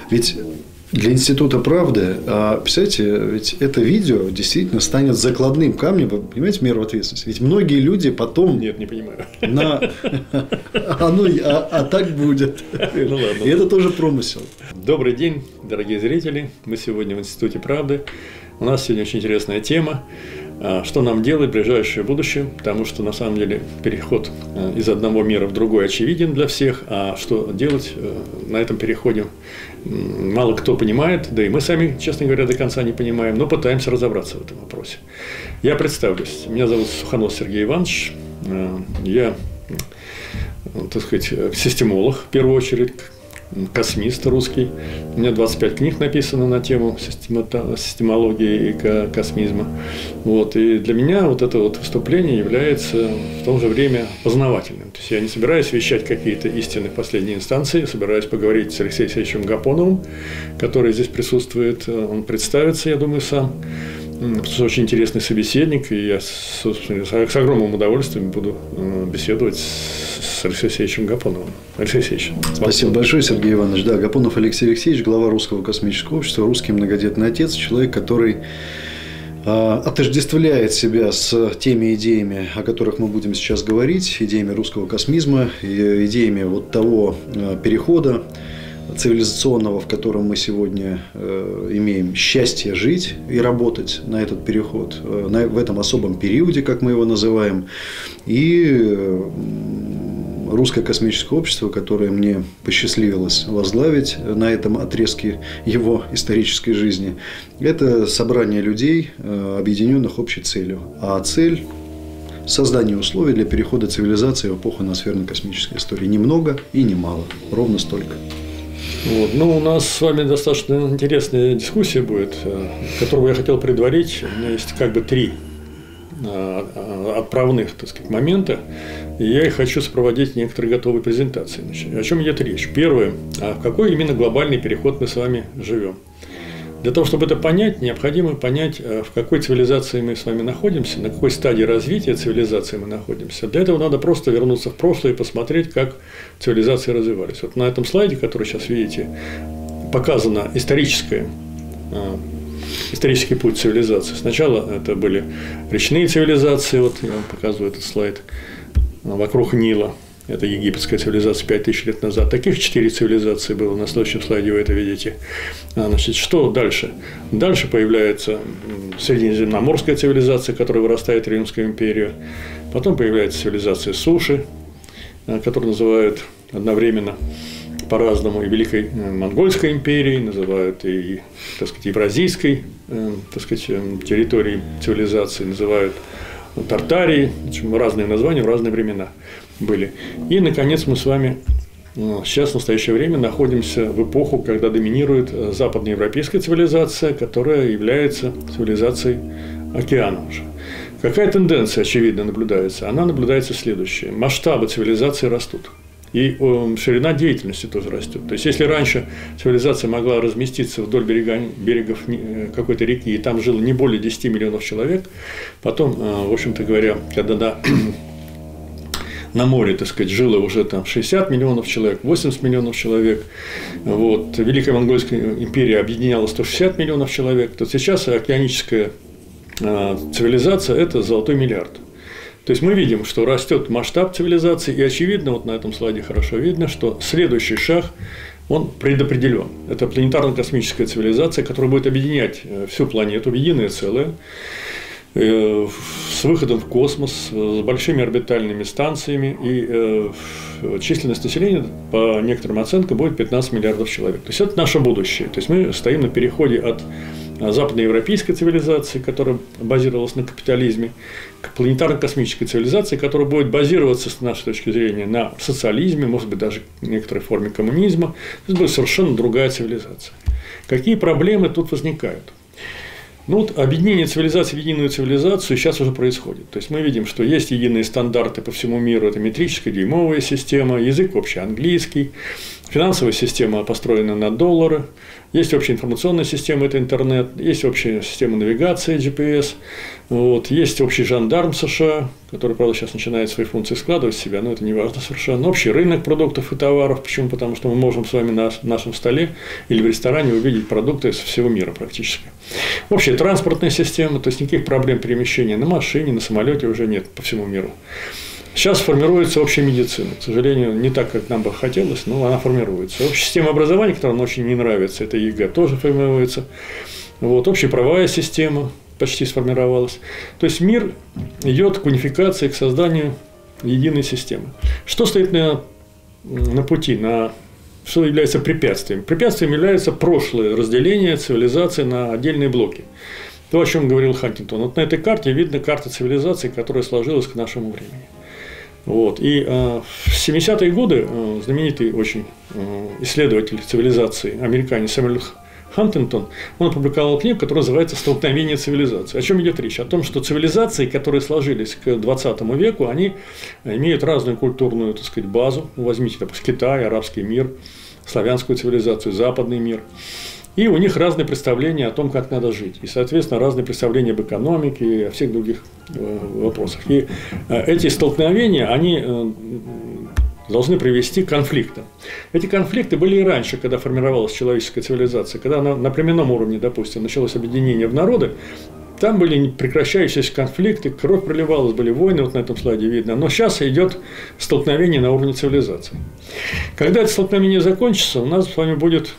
Ведь для Института правды, представляете, ведь это видео действительно станет закладным камнем, вы понимаете, меру ответственности. Ведь многие люди потом... Нет, не понимаю. Так будет. Ну ладно. И это тоже промысел. Добрый день, дорогие зрители. Мы сегодня в Институте правды. У нас сегодня очень интересная тема. Что нам делать в ближайшее будущее, потому что, на самом деле, переход из одного мира в другой очевиден для всех, а что делать на этом переходе мало кто понимает, да и мы сами, честно говоря, до конца не понимаем, но пытаемся разобраться в этом вопросе. Я представлюсь. Меня зовут Суханов Сергей Иванович. Я, так сказать, системолог, в первую очередь, космист русский. У меня 25 книг написано на тему системологии и космизма. Вот. И для меня вот это вот выступление является в то же время познавательным. То есть я не собираюсь вещать какие-то истины последней инстанции, я собираюсь поговорить с Алексеем Алексеевичем Гапоновым, который здесь присутствует. Он представится, я думаю, сам. Это очень интересный собеседник, и я, собственно, с огромным удовольствием буду беседовать с Алексеем Алексеевичем Гапоновым. Алексей Алексеевич. Спасибо большое, Сергей Иванович. Да, Гапонов Алексей Алексеевич, глава Русского космического общества, русский многодетный отец, человек, который отождествляет себя с теми идеями, о которых мы будем сейчас говорить, идеями русского космизма, идеями вот того перехода цивилизационного, в котором мы сегодня имеем счастье жить и работать на этот переход, в этом особом периоде, как мы его называем, и Русское космическое общество, которое мне посчастливилось возглавить на этом отрезке его исторической жизни, это собрание людей, объединенных общей целью. А цель – создание условий для перехода цивилизации в эпоху ноосферно-космической истории. Ни много и ни мало, ровно столько. Вот. Ну, у нас с вами достаточно интересная дискуссия будет, которую я хотел предварить. У меня есть как бы три отправных, так сказать, момента, и я их хочу сопроводить некоторые готовые презентации. Значит, о чем идет речь? Первое, в какой именно глобальный переход мы с вами живем. Для того, чтобы это понять, необходимо понять, в какой цивилизации мы с вами находимся, на какой стадии развития цивилизации мы находимся. Для этого надо просто вернуться в прошлое и посмотреть, как цивилизации развивались. Вот на этом слайде, который сейчас видите, показано исторический путь цивилизации. Сначала это были речные цивилизации, вот я вам показываю этот слайд, вокруг Нила. Это египетская цивилизация 5000 лет назад. Таких 4 цивилизации было. На следующем слайде вы это видите. Значит, что дальше? Дальше появляется средиземноморская цивилизация, которая вырастает в Римскую империю. Потом появляется цивилизация суши, которую называют одновременно по-разному и Великой Монгольской империей, называют и, так сказать, Евразийской, так сказать, территорией цивилизации, называют Тартарией, разные названия в разные времена были. И, наконец, мы с вами сейчас в настоящее время находимся в эпоху, когда доминирует западноевропейская цивилизация, которая является цивилизацией океана уже. Какая тенденция, очевидно, наблюдается? Она наблюдается следующая. Масштабы цивилизации растут. И ширина деятельности тоже растет. То есть, если раньше цивилизация могла разместиться вдоль берегов какой-то реки, и там жило не более 10 миллионов человек, потом, в общем-то говоря, когда на море, так сказать, жило уже там 60 миллионов человек, 80 миллионов человек, вот, Великая Монгольская империя объединяла 160 миллионов человек, то сейчас океаническая цивилизация – это золотой миллиард. То есть мы видим, что растет масштаб цивилизации, и очевидно, вот на этом слайде хорошо видно, что следующий шаг, он предопределен. Это планетарно-космическая цивилизация, которая будет объединять всю планету в единое целое, с выходом в космос, с большими орбитальными станциями, и численность населения, по некоторым оценкам, будет 15 миллиардов человек. То есть это наше будущее. То есть мы стоим на переходе от западноевропейской цивилизации, которая базировалась на капитализме, к планетарно-космической цивилизации, которая будет базироваться, с нашей точки зрения, на социализме, может быть, даже в некоторой форме коммунизма. Это будет совершенно другая цивилизация. Какие проблемы тут возникают? Ну, вот объединение цивилизации в единую цивилизацию сейчас уже происходит. То есть мы видим, что есть единые стандарты по всему миру, это метрическая дюймовая система, язык общий английский, финансовая система построена на доллары, есть общая информационная система, это интернет, есть общая система навигации GPS, Вот. Есть общий жандарм США, который, правда, сейчас начинает свои функции складывать в себя, но это не важно совершенно. Общий рынок продуктов и товаров. Почему? Потому что мы можем с вами на нашем столе или в ресторане увидеть продукты со всего мира практически. Общая транспортная система, то есть никаких проблем перемещения на машине, на самолете уже нет по всему миру. Сейчас формируется общая медицина. К сожалению, не так, как нам бы хотелось, но она формируется. Общая система образования, которая нам очень не нравится, это ЕГЭ, тоже формируется. Вот. Общая правовая система почти сформировалась. То есть мир идет к унификации, к созданию единой системы. Что стоит на пути, что является препятствием? Препятствием является прошлое разделение цивилизации на отдельные блоки. То, о чем говорил Хантингтон. Вот на этой карте видно карта цивилизации, которая сложилась к нашему времени. Вот. И в 70-е годы знаменитый очень исследователь цивилизации, американец Сэмюэл Хантингтон, он опубликовал книгу, которая называется «Столкновение цивилизаций». О чем идет речь? О том, что цивилизации, которые сложились к 20 веку, они имеют разную культурную, так сказать, базу. Возьмите, допустим, Китай, арабский мир, славянскую цивилизацию, западный мир. И у них разные представления о том, как надо жить. И, соответственно, разные представления об экономике и о всех других вопросах. И эти столкновения, они должны привести к конфликтам. Эти конфликты были и раньше, когда формировалась человеческая цивилизация. Когда на племенном уровне, допустим, началось объединение в народы, там были непрекращающиеся конфликты, кровь проливалась, были войны, вот на этом слайде видно. Но сейчас идет столкновение на уровне цивилизации. Когда это столкновение закончится, у нас с вами будет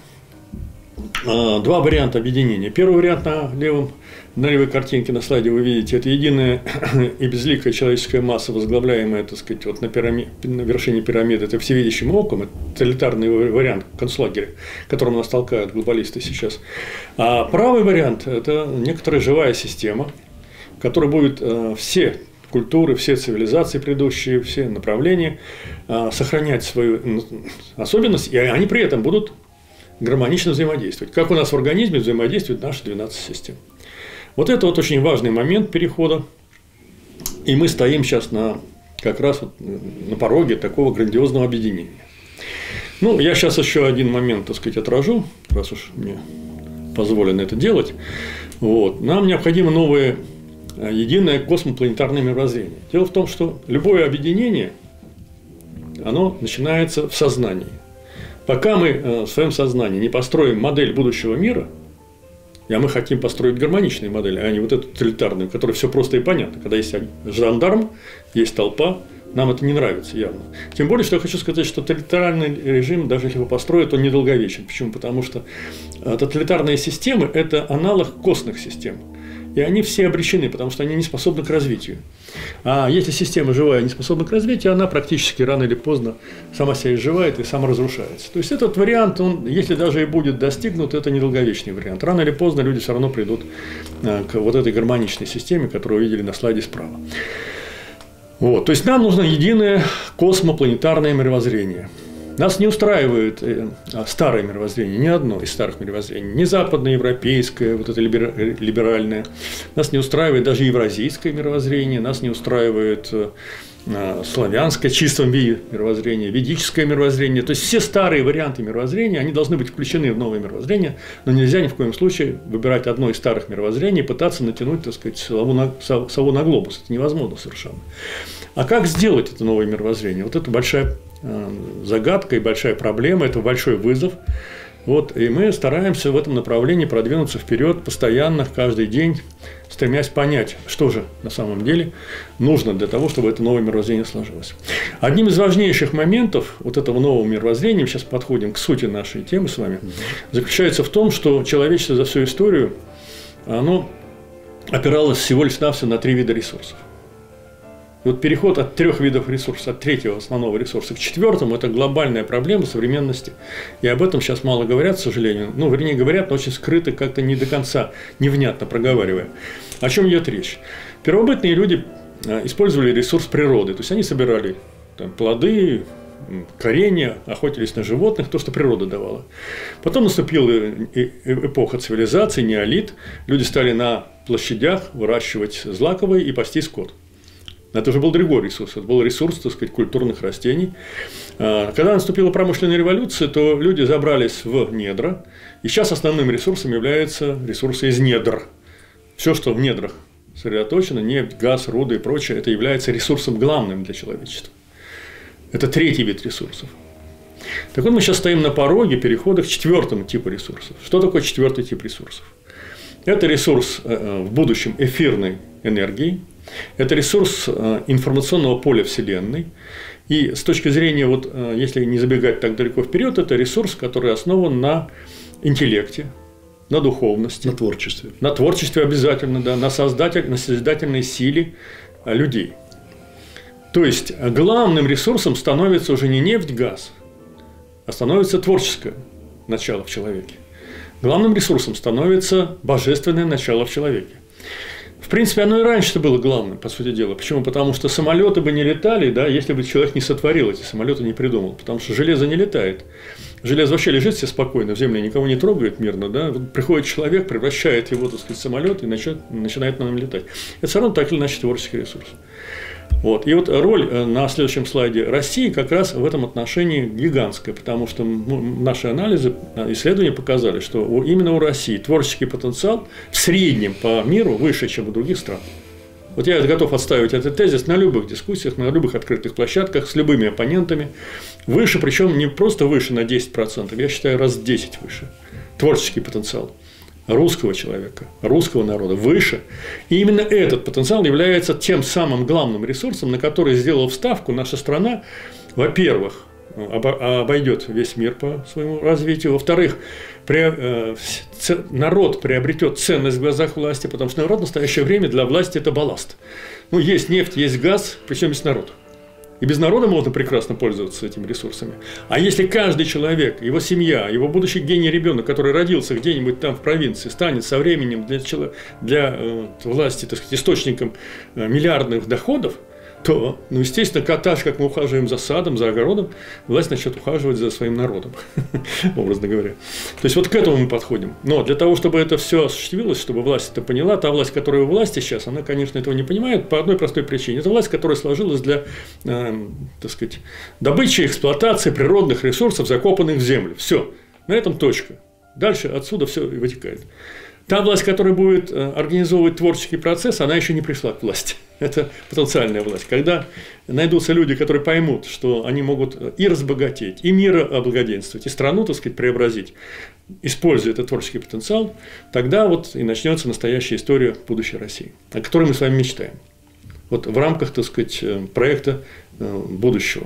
два варианта объединения. Первый вариант на левой картинке на слайде вы видите, это единая и безликая человеческая масса, возглавляемая, так сказать, вот на вершине пирамиды, это всевидящим оком, это тоталитарный вариант концлагеря, которым нас толкают глобалисты сейчас. А правый вариант – это некоторая живая система, в которой будут все культуры, все цивилизации предыдущие, все направления сохранять свою особенность, и они при этом будут гармонично взаимодействовать. Как у нас в организме взаимодействуют наши 12 систем. Вот это вот очень важный момент перехода. И мы стоим сейчас как раз вот на пороге такого грандиозного объединения. Ну, я сейчас еще один момент, так сказать, отражу, раз уж мне позволено это делать. Вот. Нам необходимо новое единое космопланетарное мировоззрение. Дело в том, что любое объединение, оно начинается в сознании. Пока мы в своем сознании не построим модель будущего мира, а мы хотим построить гармоничные модели, а не вот эту тоталитарную, в которой все просто и понятно. Когда есть жандарм, есть толпа, нам это не нравится явно. Тем более, что я хочу сказать, что тоталитарный режим, даже если его построят, он недолговечен. Почему? Потому что тоталитарные системы – это аналог костных систем. И они все обречены, потому что они не способны к развитию. А если система живая не способна к развитию, она практически рано или поздно сама себя изживает и саморазрушается. То есть этот вариант, если даже и будет достигнут, это недолговечный вариант. Рано или поздно люди все равно придут к вот этой гармоничной системе, которую вы видели на слайде справа. Вот. То есть нам нужно единое космопланетарное мировоззрение. Нас не устраивает старое мировоззрение, ни одно из старых мировоззрений, ни западноевропейское, вот это либеральное, нас не устраивает даже евразийское мировоззрение, нас не устраивает славянское, в чистом виде мировоззрение, ведическое мировоззрение. То есть все старые варианты мировоззрения, они должны быть включены в новое мировоззрение, но нельзя ни в коем случае выбирать одно из старых мировоззрений и пытаться натянуть, так сказать, сову на глобус. Это невозможно совершенно. А как сделать это новое мировоззрение? Вот это большая загадка и большая проблема, это большой вызов. Вот, и мы стараемся в этом направлении продвинуться вперед постоянно, каждый день, стремясь понять, что же на самом деле нужно для того, чтобы это новое мировоззрение сложилось. Одним из важнейших моментов вот этого нового мировоззрения, мы сейчас подходим к сути нашей темы с вами, заключается в том, что человечество за всю историю, оно опиралось всего лишь навсего на 3 вида ресурсов. И вот переход от 3 видов ресурсов, от 3-го основного ресурса к 4-му – это глобальная проблема современности. И об этом сейчас мало говорят, к сожалению. Ну, вернее, говорят, но очень скрыто, как-то не до конца, невнятно проговаривая. О чем идет речь? Первобытные люди использовали ресурс природы. То есть они собирали там плоды, коренья, охотились на животных, то, что природа давала. Потом наступила эпоха цивилизации, неолит. Люди стали на площадях выращивать злаковые и пасти скот. Это уже был другой ресурс, это был ресурс, так сказать, культурных растений. Когда наступила промышленная революция, то люди забрались в недра, и сейчас основным ресурсом являются ресурсы из недр. Все, что в недрах сосредоточено, нефть, газ, руды и прочее, это является ресурсом главным для человечества. Это третий вид ресурсов. Так вот, мы сейчас стоим на пороге перехода к четвертому типу ресурсов. Что такое четвертый тип ресурсов? Это ресурс в будущем эфирной энергии, это ресурс информационного поля Вселенной. И с точки зрения, вот, если не забегать так далеко вперед, это ресурс, который основан на интеллекте, на духовности. На творчестве. На творчестве обязательно, да, на созидательной силе людей. То есть, главным ресурсом становится уже не нефть, газ, а становится творческое начало в человеке. Главным ресурсом становится божественное начало в человеке. В принципе, оно и раньше было главным, по сути дела. Почему? Потому что самолеты бы не летали, да, если бы человек не сотворил эти самолеты, не придумал. Потому что железо не летает. Железо вообще лежит себе спокойно в земле, никого не трогает мирно. Да? Приходит человек, превращает его, так сказать, в самолет и начинает на нем летать. Это все равно так или иначе творческий ресурс. Вот. И вот роль на следующем слайде России как раз в этом отношении гигантская, потому что наши анализы, исследования показали, что именно у России творческий потенциал в среднем по миру выше, чем у других стран. Вот я готов отстаивать этот тезис на любых дискуссиях, на любых открытых площадках, с любыми оппонентами. Выше, причем не просто выше на 10%, я считаю, раз в 10 выше. Творческий потенциал русского человека, русского народа выше. И именно этот потенциал является тем самым главным ресурсом, на который сделала вставку наша страна. Во-первых, обойдет весь мир по своему развитию. Во-вторых, народ приобретет ценность в глазах власти, потому что народ в настоящее время для власти – это балласт. Ну, есть нефть, есть газ, причем есть народ. И без народа можно прекрасно пользоваться этими ресурсами. А если каждый человек, его семья, его будущий гений ребенок, который родился где-нибудь там в провинции, станет со временем для власти, так сказать, источником миллиардных доходов, то, ну, естественно, так же, как мы ухаживаем за садом, за огородом, власть начнет ухаживать за своим народом, образно говоря. То есть, вот к этому мы подходим. Но для того, чтобы это все осуществилось, чтобы власть это поняла, та власть, которая у власти сейчас, она, конечно, этого не понимает по одной простой причине. Это власть, которая сложилась для, так сказать, добычи, эксплуатации природных ресурсов, закопанных в землю. Все. На этом точка. Дальше отсюда все и вытекает. Та власть, которая будет организовывать творческий процесс, она еще не пришла к власти. Это потенциальная власть. Когда найдутся люди, которые поймут, что они могут и разбогатеть, и мир облагоденствовать, и страну, так сказать, преобразить, используя этот творческий потенциал, тогда вот и начнется настоящая история будущей России, о которой мы с вами мечтаем. Вот в рамках, так сказать, проекта будущего.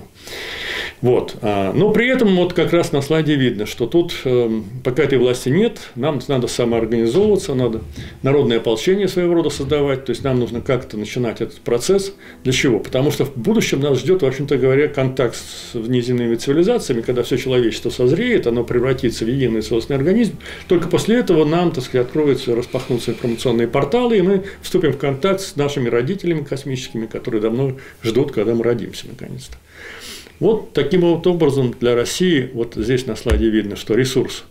Вот. Но при этом вот как раз на слайде видно, что тут пока этой власти нет, нам надо самоорганизовываться, надо народное ополчение своего рода создавать, то есть нам нужно как-то начинать этот процесс. Для чего? Потому что в будущем нас ждет, в общем-то говоря, контакт с внеземными цивилизациями, когда все человечество созреет, оно превратится в единый целостный организм. Только после этого нам, так сказать, откроются, распахнутся информационные порталы, и мы вступим в контакт с нашими родителями космическими, которые давно ждут, когда мы родимся наконец-то. Вот таким вот образом для России, вот здесь на слайде видно, что ресурс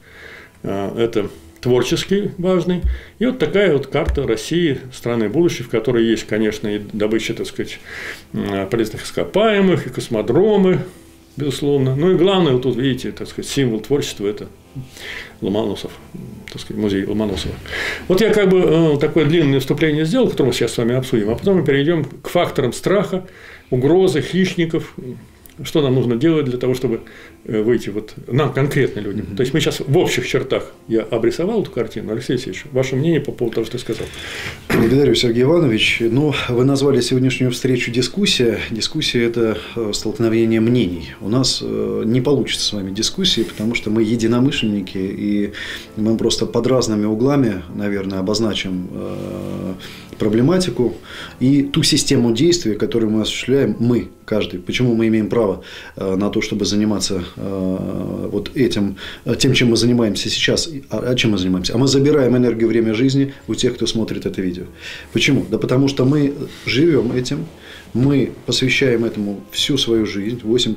это творческий, важный, и вот такая вот карта России, страны будущей, в которой есть, конечно, и добыча, так сказать, полезных ископаемых, и космодромы, безусловно. Ну и главное, вот тут видите, так сказать, символ творчества – это Ломоносов, так сказать, музей Ломоносова. Вот я как бы такое длинное вступление сделал, которое мы сейчас с вами обсудим, а потом мы перейдем к факторам страха, угрозы, хищников. Что нам нужно делать для того, чтобы выйти вот нам конкретно людям? То есть мы сейчас в общих чертах я обрисовал эту картину. Алексей Алексеевич, ваше мнение по поводу того, что ты сказал? Благодарю, Сергей Иванович. Ну, вы назвали сегодняшнюю встречу дискуссия. Дискуссия – это столкновение мнений. У нас не получится с вами дискуссии, потому что мы единомышленники, и мы просто под разными углами, наверное, обозначим проблематику и ту систему действий, которую мы осуществляем, мы, каждый. Почему мы имеем право на то, чтобы заниматься вот этим, тем, чем мы занимаемся сейчас. А чем мы занимаемся? А мы забираем энергию, время жизни у тех, кто смотрит это видео. Почему? Да потому что мы живем этим, мы посвящаем этому всю свою жизнь,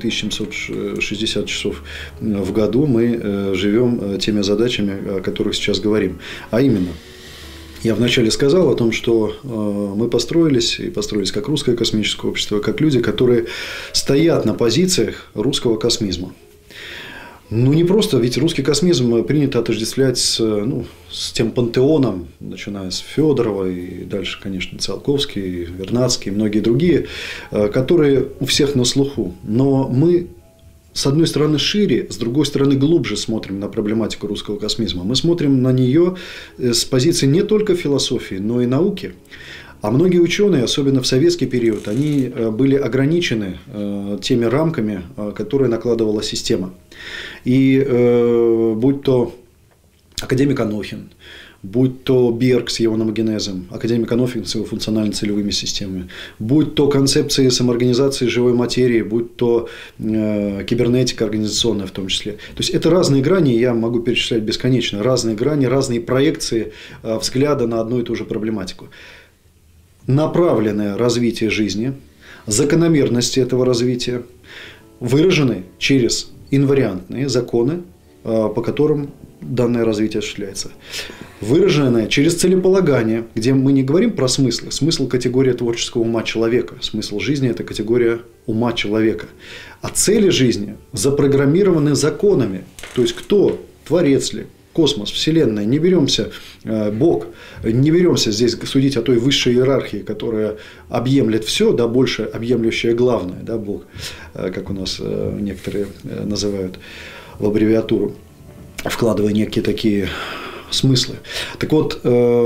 8760 часов в году мы живем теми задачами, о которых сейчас говорим. А именно, я вначале сказал о том, что мы построились как русское космическое общество, как люди, которые стоят на позициях русского космизма. Ну, не просто, ведь русский космизм принято отождествлять с тем пантеоном, начиная с Федорова и дальше, конечно, Циолковский, Вернадский и многие другие, которые у всех на слуху. Но мы, с одной стороны, шире, с другой стороны, глубже смотрим на проблематику русского космизма. Мы смотрим на нее с позиции не только философии, но и науки. А многие ученые, особенно в советский период, они были ограничены теми рамками, которые накладывала система. И будь то академик Анохин, будь то Берг с его номогенезом, академик Анохин с его функционально-целевыми системами, будь то концепции самоорганизации живой материи, будь то кибернетика организационная в том числе. То есть это разные грани, я могу перечислять бесконечно, разные грани, разные проекции взгляда на одну и ту же проблематику. Направленное развитие жизни, закономерности этого развития выражены через инвариантные законы, по которым данное развитие осуществляется. Выраженное через целеполагание, где мы не говорим про смыслы. Смысл – категория творческого ума человека. Смысл жизни – это категория ума человека. А цели жизни запрограммированы законами. То есть, кто? Творец ли? Космос, Вселенная, не беремся, Бог, не беремся здесь судить о той высшей иерархии, которая объемлет все, да, больше объемлющее главное, да, Бог, как у нас некоторые называют в аббревиатуру, вкладывая некие такие смыслы. Так вот,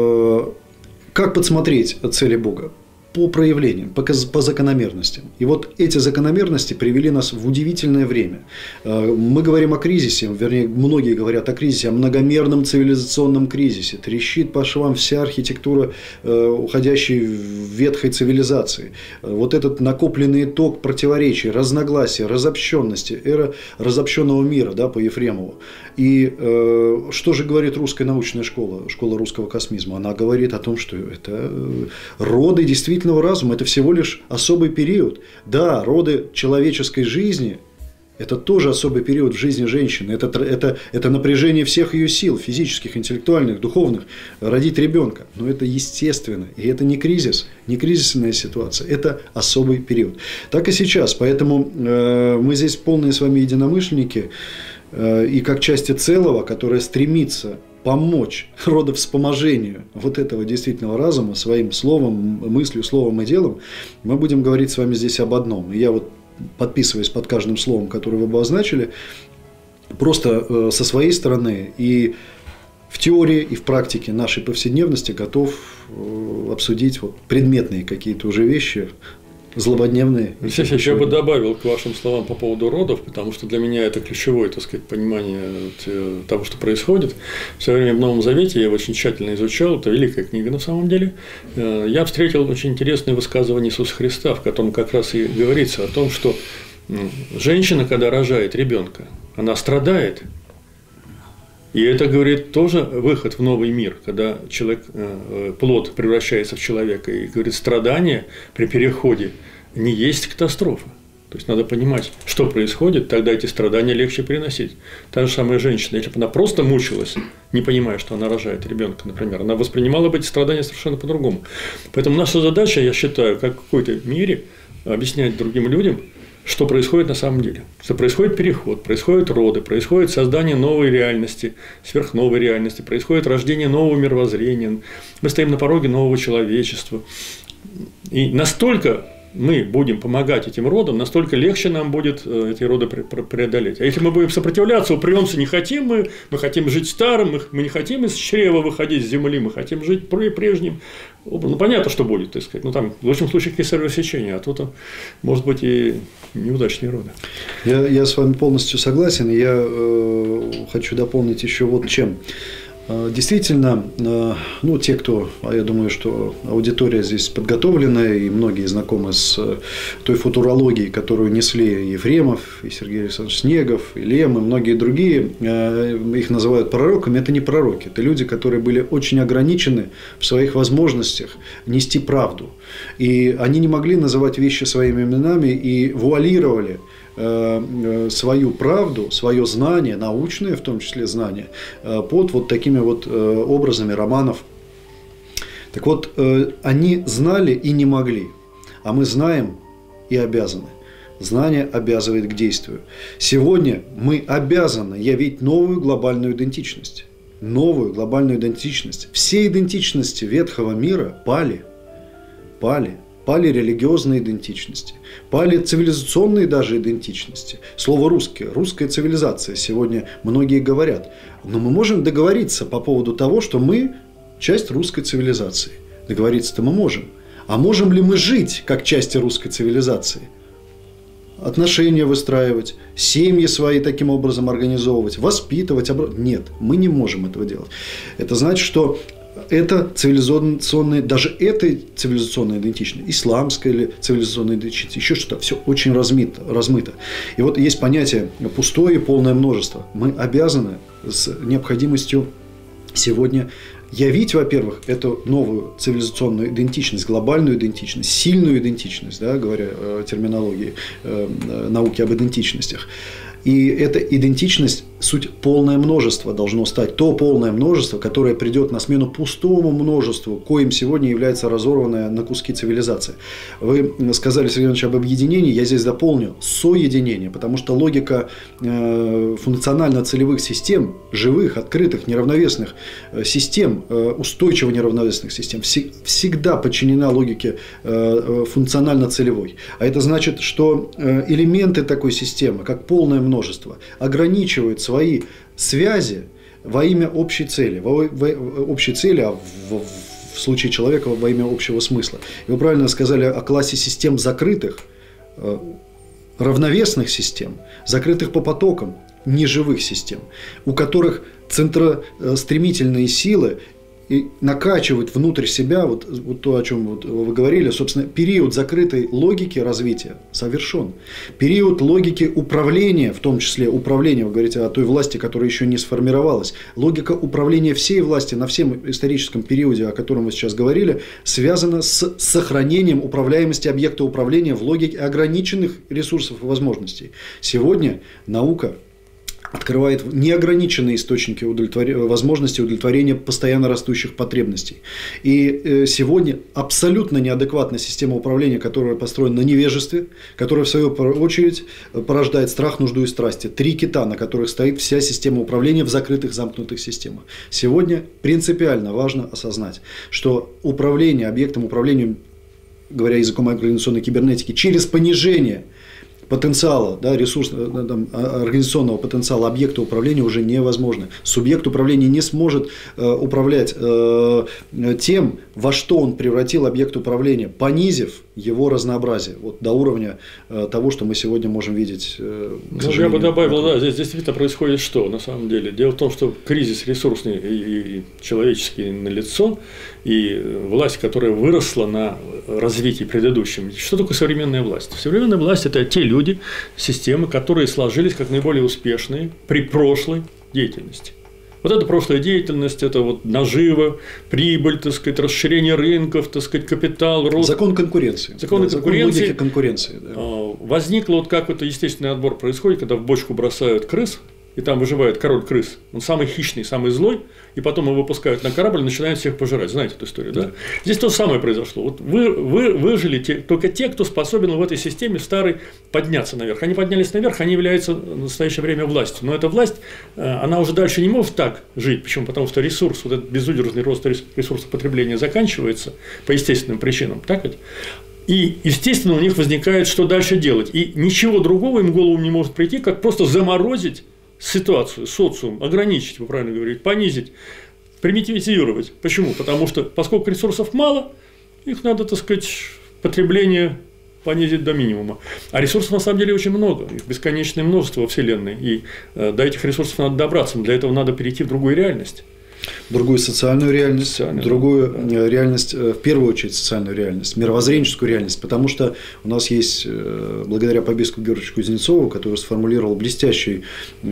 как подсмотреть цели Бога? По проявлениям, по закономерностям. И вот эти закономерности привели нас в удивительное время. Мы говорим о кризисе, вернее, многие говорят о кризисе, о многомерном цивилизационном кризисе. Трещит по швам вся архитектура уходящей ветхой цивилизации. Вот этот накопленный итог противоречий, разногласий, разобщенности, эра разобщенного мира, да, по Ефремову. И что же говорит русская научная школа, школа русского космизма? Она говорит о том, что это роды действительно разума, это всего лишь особый период. Да, роды человеческой жизни – это тоже особый период в жизни женщины. Это напряжение всех ее сил, физических, интеллектуальных, духовных, родить ребенка. Но это естественно. И это не кризис, не кризисная ситуация. Это особый период. Так и сейчас. Поэтому мы здесь полные с вами единомышленники. И как части целого, которая стремится помочь родовспоможению вот этого действительного разума своим словом, мыслью, словом и делом, мы будем говорить с вами здесь об одном. И я вот, подписываясь под каждым словом, которое вы обозначили, просто со своей стороны и в теории, и в практике нашей повседневности готов обсудить вот предметные какие-то уже вещи, злободневные. Я бы добавил к вашим словам по поводу родов, потому что для меня это ключевое, так сказать, понимание того, что происходит. В свое время в Новом Завете я его очень тщательно изучал, это великая книга на самом деле. Я встретил очень интересное высказывание Иисуса Христа, в котором как раз и говорится о том, что женщина, когда рожает ребенка, она страдает. И это, говорит, тоже выход в новый мир, когда человек, плод превращается в человека. И, говорит, страдание при переходе не есть катастрофа. То есть, надо понимать, что происходит, тогда эти страдания легче переносить. Та же самая женщина, если бы она просто мучилась, не понимая, что она рожает ребенка, например, она воспринимала бы эти страдания совершенно по-другому. Поэтому наша задача, я считаю, как в какой-то мере объяснять другим людям, что происходит на самом деле. Что происходит переход, происходят роды, происходит создание новой реальности, сверхновой реальности, происходит рождение нового мировоззрения. Мы стоим на пороге нового человечества. И настолько мы будем помогать этим родам, настолько легче нам будет эти роды преодолеть. А если мы будем сопротивляться, упремся, не хотим мы хотим жить старым, мы не хотим из чрева выходить с земли, мы хотим жить прежним образом. Ну, понятно, что будет, так сказать. Ну, там, в лучшем случае, кесарево сечение, а тут, может быть, и неудачные роды. Я с вами полностью согласен. Я хочу дополнить еще вот чем. Действительно, ну, те, кто, я думаю, что аудитория здесь подготовленная, и многие знакомы с той футурологией, которую несли Ефремов, и Сергей Александрович Снегов, и Лем, и многие другие, их называют пророками, это не пророки, это люди, которые были очень ограничены в своих возможностях нести правду. И они не могли называть вещи своими именами и вуалировали свою правду, свое знание, научное в том числе знание, под вот такими вот образами романов. Так вот, они знали и не могли, а мы знаем и обязаны. Знание обязывает к действию. Сегодня мы обязаны явить новую глобальную идентичность. Новую глобальную идентичность. Все идентичности ветхого мира пали. Пали религиозные идентичности. Пали цивилизационные даже идентичности. Слово «русские», русская цивилизация сегодня многие говорят. Но мы можем договориться по поводу того, что мы часть русской цивилизации. Договориться-то мы можем. А можем ли мы жить как части русской цивилизации? Отношения выстраивать, семьи свои таким образом организовывать, воспитывать. Нет, мы не можем этого делать. Это значит, что это цивилизационная, даже эта цивилизационная идентичность, исламская или цивилизационная идентичность, еще что-то, все очень размыто. И вот есть понятие пустое и полное множество. Мы обязаны с необходимостью сегодня явить, во-первых, эту новую цивилизационную идентичность, глобальную идентичность, сильную идентичность, да, говоря о терминологии науки об идентичностях. И эта идентичность, суть полное множество должно стать. То полное множество, которое придет на смену пустому множеству, коим сегодня является разорванная на куски цивилизация. Вы сказали, Сергей Иванович, об объединении, я здесь дополню соединение, потому что логика функционально-целевых систем, живых, открытых, неравновесных систем, устойчиво неравновесных систем, всегда подчинена логике функционально-целевой. А это значит, что элементы такой системы, как полное множество, ограничивают свои связи во имя общей цели. Общей цели, а в случае человека во имя общего смысла. И вы правильно сказали о классе систем закрытых, равновесных систем, закрытых по потокам, неживых систем, у которых центростремительные силы и накачивают внутрь себя, вот то, о чем вы говорили, собственно, период закрытой логики развития завершен. Период логики управления, в том числе управления, вы говорите о той власти, которая еще не сформировалась, логика управления всей власти на всем историческом периоде, о котором вы сейчас говорили, связана с сохранением управляемости объекта управления в логике ограниченных ресурсов и возможностей. Сегодня наука открывает неограниченные источники возможности удовлетворения постоянно растущих потребностей. И сегодня абсолютно неадекватная система управления, которая построена на невежестве, которая, в свою очередь, порождает страх, нужду и страсти. Три кита, на которых стоит вся система управления в закрытых, замкнутых системах. Сегодня принципиально важно осознать, что управление объектом управления, говоря языком организационной кибернетики, через понижение потенциала, да, организационного потенциала объекта управления уже невозможно. Субъект управления не сможет управлять тем, во что он превратил объект управления, понизив его разнообразие вот, до уровня того, что мы сегодня можем видеть. Я бы добавил, да, здесь действительно происходит что на самом деле. Дело в том, что кризис ресурсный и человеческий налицо, и власть, которая выросла на развитии предыдущем. Что такое современная власть? Современная власть – это те люди, системы, которые сложились как наиболее успешные при прошлой деятельности. Вот эта прошлая деятельность, это вот нажива, прибыль, так сказать, расширение рынков, так сказать, капитал, рост. Закон конкуренции. Закон конкуренции. Конкуренции, да. Возникло, вот как это естественный отбор происходит, когда в бочку бросают крыс, и там выживает король крыс. Он самый хищный, самый злой, и потом его выпускают на корабль и начинают всех пожирать. Знаете эту историю, да? Здесь то же самое произошло. Вот вы выжили только те, кто способен в этой системе старой подняться наверх. Они поднялись наверх, они являются в настоящее время властью. Но эта власть, она уже дальше не может так жить. Почему? Потому что ресурс, вот этот безудержный рост ресурсопотребления заканчивается по естественным причинам. Так ведь? И, естественно, у них возникает, что дальше делать. И ничего другого им в голову не может прийти, как просто заморозить ситуацию, социум, ограничить, вы правильно говорите, понизить, примитивизировать. Почему? Потому что, поскольку ресурсов мало, их надо, так сказать, потребление понизить до минимума. А ресурсов на самом деле очень много, их бесконечное множество во Вселенной. И до этих ресурсов надо добраться, но для этого надо перейти в другую реальность. Другую социальную реальность, другую реальность, в первую очередь социальную реальность, мировоззренческую реальность, потому что у нас есть, благодаря Победскому Георгиевичу Кузнецову, который сформулировал блестящий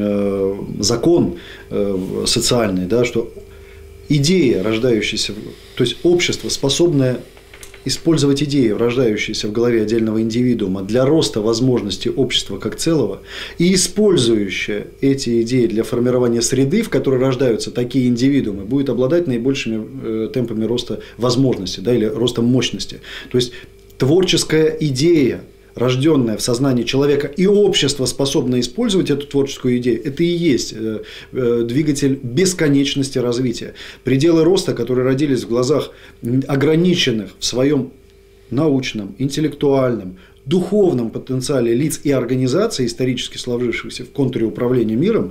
закон социальный, да, что идея, рождающаяся, то есть общество, способное использовать идеи, рождающиеся в голове отдельного индивидуума для роста возможностей общества как целого, и использующая эти идеи для формирования среды, в которой рождаются такие индивидуумы, будет обладать наибольшими темпами роста возможностей, да, или роста мощности. То есть творческая идея, рожденная в сознании человека, и общество способно использовать эту творческую идею, это и есть двигатель бесконечности развития. Пределы роста, которые родились в глазах ограниченных в своем научном, интеллектуальном, духовном потенциале лиц и организаций, исторически сложившихся в контуре управления миром,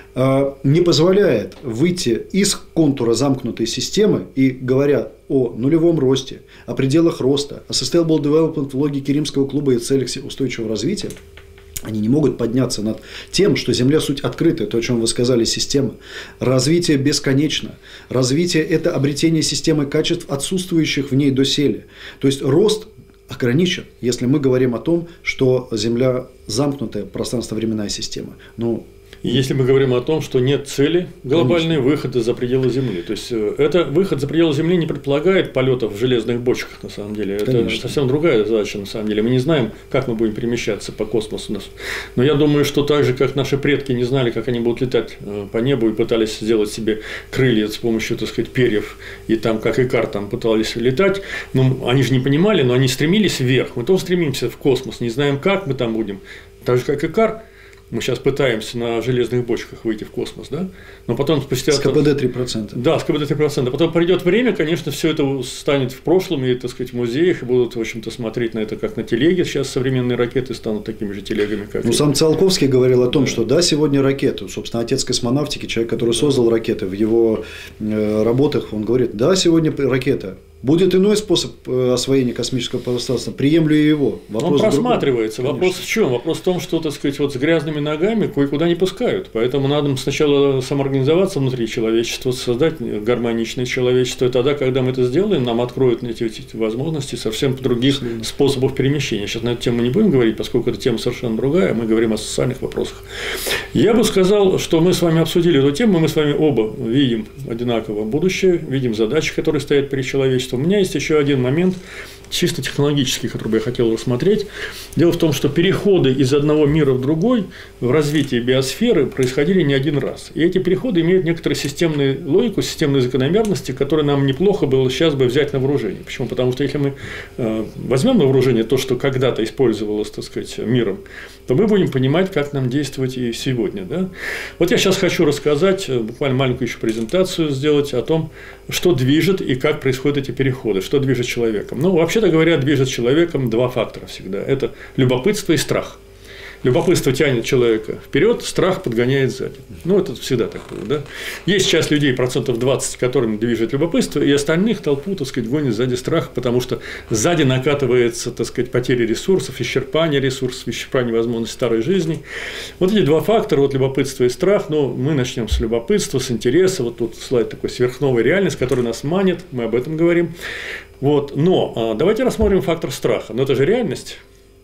не позволяет выйти из контура замкнутой системы и, говоря о нулевом росте, о пределах роста, о sustainable development в логике Римского клуба и целях устойчивого развития, они не могут подняться над тем, что Земля суть открытая, то, о чем вы сказали, система. Развитие бесконечно. Развитие – это обретение системы качеств, отсутствующих в ней доселе. То есть рост ограничен, если мы говорим о том, что Земля замкнутая пространство-временная система. Ну, если мы говорим о том, что нет цели глобальной выхода за пределы Земли. То есть, это выход за пределы Земли не предполагает полетов в железных бочках, на самом деле. Это совсем другая задача, на самом деле. Мы не знаем, как мы будем перемещаться по космосу. Но я думаю, что так же, как наши предки не знали, как они будут летать по небу и пытались сделать себе крылья с помощью, так сказать, перьев, и там, как Икар, там пытались летать, ну, они же не понимали, но они стремились вверх. Мы тоже стремимся в космос, не знаем, как мы там будем. Так же, как Икар. Мы сейчас пытаемся на железных бочках выйти в космос, да? Но потом спустя… С КПД 3%. Да, с КПД 3%. Потом придет время, конечно, все это станет в прошлом, и, так сказать, в музеях, и будут, в общем-то, смотреть на это как на телеге. Сейчас современные ракеты станут такими же телегами, как… Ну, сам Циолковский говорил о том, что да, сегодня ракеты, собственно, отец космонавтики, человек, который создал ракеты, в его работах, он говорит, да, сегодня ракета. Будет иной способ освоения космического пространства, приемлю и его. Вопрос он просматривается. Вопрос в чем? Вопрос в том, что, так сказать, вот с грязными ногами кое-куда не пускают. Поэтому надо сначала самоорганизоваться внутри человечества, создать гармоничное человечество. И тогда, когда мы это сделаем, нам откроют эти возможности совсем других способов перемещения. Сейчас на эту тему не будем говорить, поскольку эта тема совершенно другая. Мы говорим о социальных вопросах. Я бы сказал, что мы с вами обсудили эту тему, мы с вами оба видим одинаково будущее, видим задачи, которые стоят перед человечеством. У меня есть еще один момент, чисто технологический, который бы я хотел рассмотреть. Дело в том, что переходы из одного мира в другой в развитии биосферы происходили не один раз. И эти переходы имеют некоторую системную логику, системные закономерности, которые нам неплохо было сейчас бы взять на вооружение. Почему? Потому что если мы возьмем на вооружение то, что когда-то использовалось, так сказать, миром, то мы будем понимать, как нам действовать и сегодня. Да? Вот я сейчас хочу рассказать, буквально маленькую еще презентацию сделать о том, что движет и как происходят эти переходы, что движет человеком. Ну, вообще-то говоря, движет человеком два фактора всегда. Это любопытство и страх. Любопытство тянет человека вперед, страх подгоняет сзади. Ну, это всегда так было, да? Есть часть людей, 20%, которыми движет любопытство, и остальных толпу, так сказать, гонит сзади страх, потому что сзади накатывается, так сказать, потеря ресурсов, исчерпание ресурсов, исчерпание возможностей старой жизни. Вот эти два фактора, вот любопытство и страх, но мы начнем с любопытства, с интереса. Вот тут слайд такой сверхновая реальность, которая нас манит, мы об этом говорим. Вот. Но давайте рассмотрим фактор страха. Но это же реальность.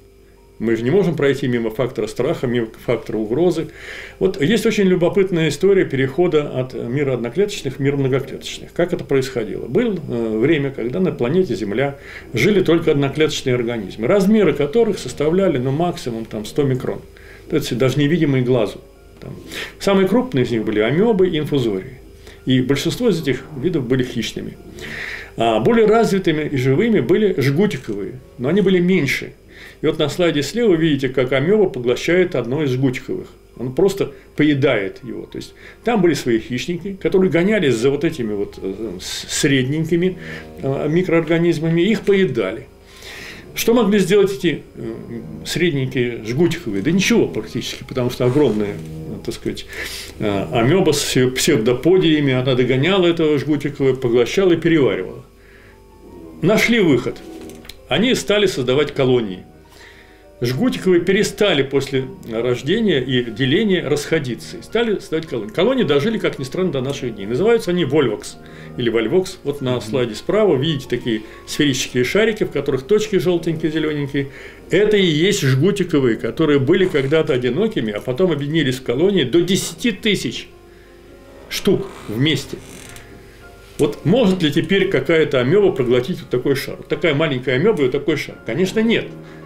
Мы же не можем пройти мимо фактора страха, мимо фактора угрозы. Вот есть очень любопытная история перехода от мира одноклеточных в мир многоклеточных. Как это происходило? Было время, когда на планете Земля жили только одноклеточные организмы, размеры которых составляли максимум 100 микрон. То есть даже невидимые глазу. Самые крупные из них были амебы и инфузории. И большинство из этих видов были хищными. А более развитыми и живыми были жгутиковые, но они были меньше. И вот на слайде слева видите, как амеба поглощает одно из жгутиковых. Он просто поедает его. То есть там были свои хищники, которые гонялись за вот этими вот средненькими микроорганизмами, и их поедали. Что могли сделать эти средненькие жгутиковые? Да ничего практически, потому что огромная, так сказать, амеба с псевдоподиями, она догоняла этого жгутикового, поглощала и переваривала. Нашли выход. Они стали создавать колонии. Жгутиковые перестали после рождения и деления расходиться и стали создавать колонии. Колонии дожили, как ни странно, до наших дней. Называются они вольвокс или вольвокс. Вот на слайде справа видите такие сферические шарики, в которых точки желтенькие, зелененькие. Это и есть жгутиковые, которые были когда-то одинокими, а потом объединились в колонии до 10 тысяч штук вместе. Вот может ли теперь какая-то амеба проглотить вот такой шар? Вот такая маленькая амеба и вот такой шар? Конечно, нет.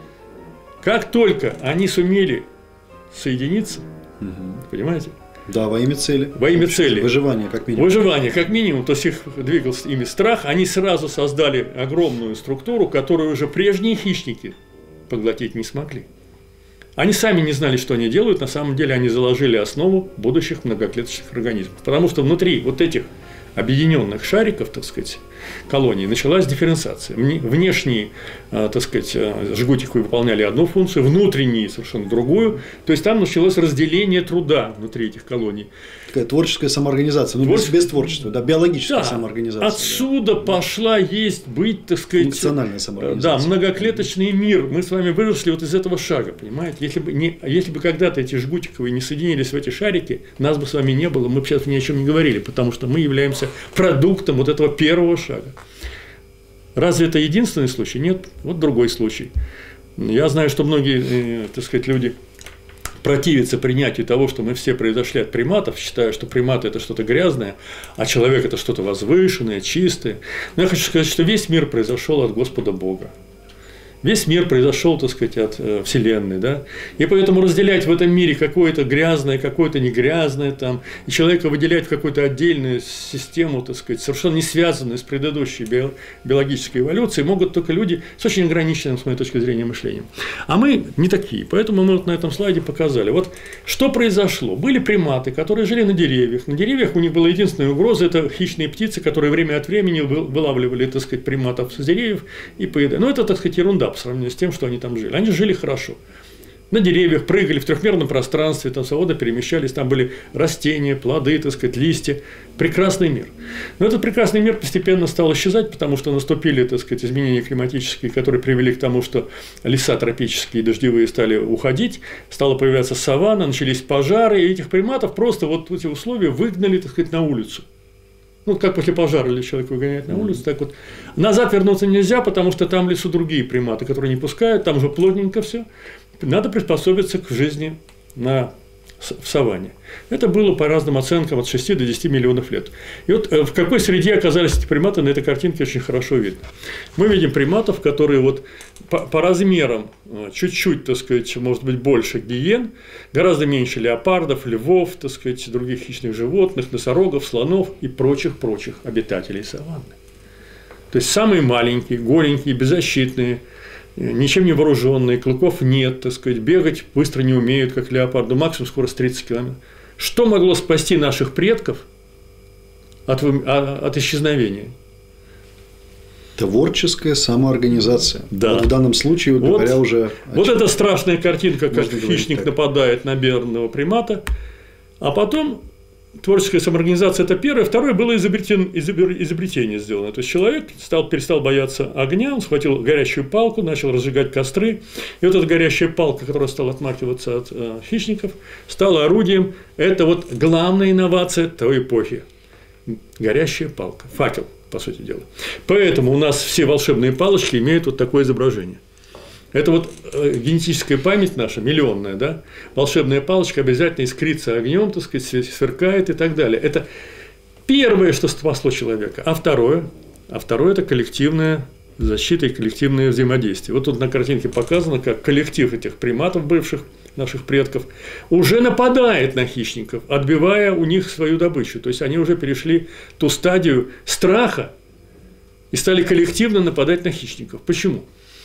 Как только они сумели соединиться, понимаете? Да, во имя цели. Во имя цели. Выживание, как минимум. Выживание, как минимум. То есть их двигался ими страх. Они сразу создали огромную структуру, которую уже прежние хищники поглотить не смогли. Они сами не знали, что они делают, на самом деле они заложили основу будущих многоклеточных организмов. Потому что внутри вот этих объединенных шариков, так сказать, колоний, началась дифференциация. Внешние, так сказать, жгутики выполняли одну функцию, внутренние совершенно другую. То есть там началось разделение труда внутри этих колоний. Такая творческая самоорганизация, ну без творчества, да, биологическая самоорганизация. Отсюда пошла быть, так сказать, функциональная самоорганизация. Да, многоклеточный мир. Мы с вами выросли вот из этого шага, понимаете? Если бы когда-то эти жгутиковые не соединились в эти шарики, нас бы с вами не было, мы бы сейчас ни о чем не говорили, потому что мы являемся продуктом вот этого первого шага. Разве это единственный случай? Нет, вот другой случай. Я знаю, что многие, так сказать, люди противятся принятию того, что мы все произошли от приматов, считая, что приматы – это что-то грязное, а человек – это что-то возвышенное, чистое. Но я хочу сказать, что весь мир произошел от Господа Бога. Весь мир произошел, так сказать, от Вселенной, да? И поэтому разделять в этом мире какое-то грязное, какое-то не грязное, там, и человека выделять в какую-то отдельную систему, так сказать, совершенно не связанную с предыдущей биологической эволюцией, могут только люди с очень ограниченным, с моей точки зрения, мышлением. А мы не такие, поэтому мы вот на этом слайде показали. Вот что произошло. Были приматы, которые жили на деревьях. На деревьях у них была единственная угроза – это хищные птицы, которые время от времени вылавливали, так сказать, приматов с деревьев и поедали. Но это, так сказать, ерунда по сравнению с тем, что они там жили. Они жили хорошо. На деревьях прыгали в трехмерном пространстве, там свободно перемещались, там были растения, плоды, так сказать, листья. Прекрасный мир. Но этот прекрасный мир постепенно стал исчезать, потому что наступили, так сказать, изменения климатические, которые привели к тому, что леса тропические и дождевые стали уходить, стала появляться саванна, начались пожары, и этих приматов просто вот эти условия выгнали, так сказать, на улицу. Ну, как после пожара или человек выгоняет на улицу, так вот. Назад вернуться нельзя, потому что там в лесу другие приматы, которые не пускают, там же плотненько все. Надо приспособиться к жизни в саванне. Это было по разным оценкам от 6 до 10 миллионов лет. И вот в какой среде оказались эти приматы, на этой картинке очень хорошо видно. Мы видим приматов, которые вот по размерам чуть-чуть, так сказать, может быть, больше гиен, гораздо меньше леопардов, львов, так сказать, других хищных животных, носорогов, слонов и прочих обитателей саванны. То есть самые маленькие, голенькие, беззащитные, ничем не вооруженные, клыков нет, так сказать, бегать быстро не умеют, как леопарду, максимум скорость 30 км. Что могло спасти наших предков от исчезновения? Творческая самоорганизация. Да. Вот в данном случае, вот, говоря уже… Вот эта страшная картинка, как хищник нападает на бедного примата, а потом… Творческая самоорганизация – это первое. Второе было изобретение сделано. То есть человек перестал бояться огня, он схватил горящую палку, начал разжигать костры. И вот эта горящая палка, которая стала отмахиваться от хищников, стала орудием. Это вот главная инновация той эпохи. Горящая палка, факел, по сути дела. Поэтому у нас все волшебные палочки имеют вот такое изображение. Это вот генетическая память наша, миллионная, да? Волшебная палочка обязательно искрится огнем, так сказать, сверкает и так далее. Это первое, что спасло человека. А второе – это коллективная защита и коллективное взаимодействие. Вот тут на картинке показано, как коллектив этих приматов, бывших наших предков, уже нападает на хищников, отбивая у них свою добычу. То есть они уже перешли ту стадию страха и стали коллективно нападать на хищников. Почему?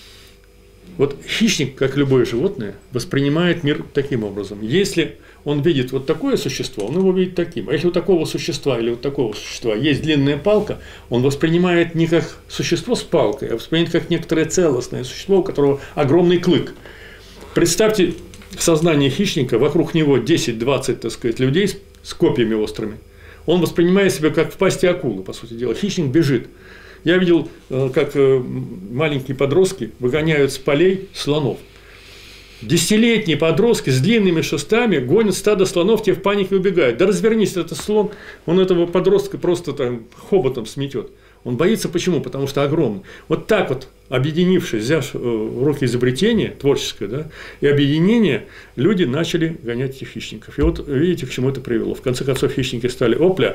Вот хищник, как любое животное, воспринимает мир таким образом. Если он видит вот такое существо, он его видит таким. А если у такого существа или вот такого существа есть длинная палка, он воспринимает не как существо с палкой, а воспринимает как некоторое целостное существо, у которого огромный клык. Представьте сознание хищника, вокруг него 10-20, так сказать, людей с копьями острыми. Он воспринимает себя как в пасти акулы, по сути дела. Хищник бежит. Я видел, как маленькие подростки выгоняют с полей слонов. 10-летние подростки с длинными шестами гонят стадо слонов, те в панике убегают. Да развернись, это слон, он этого подростка просто там хоботом сметет. Он боится почему? Потому что огромный. Вот так вот, объединившись, взяв в руки изобретение творческое, да, и объединение, люди начали гонять этих хищников. И вот видите, к чему это привело. В конце концов, хищники стали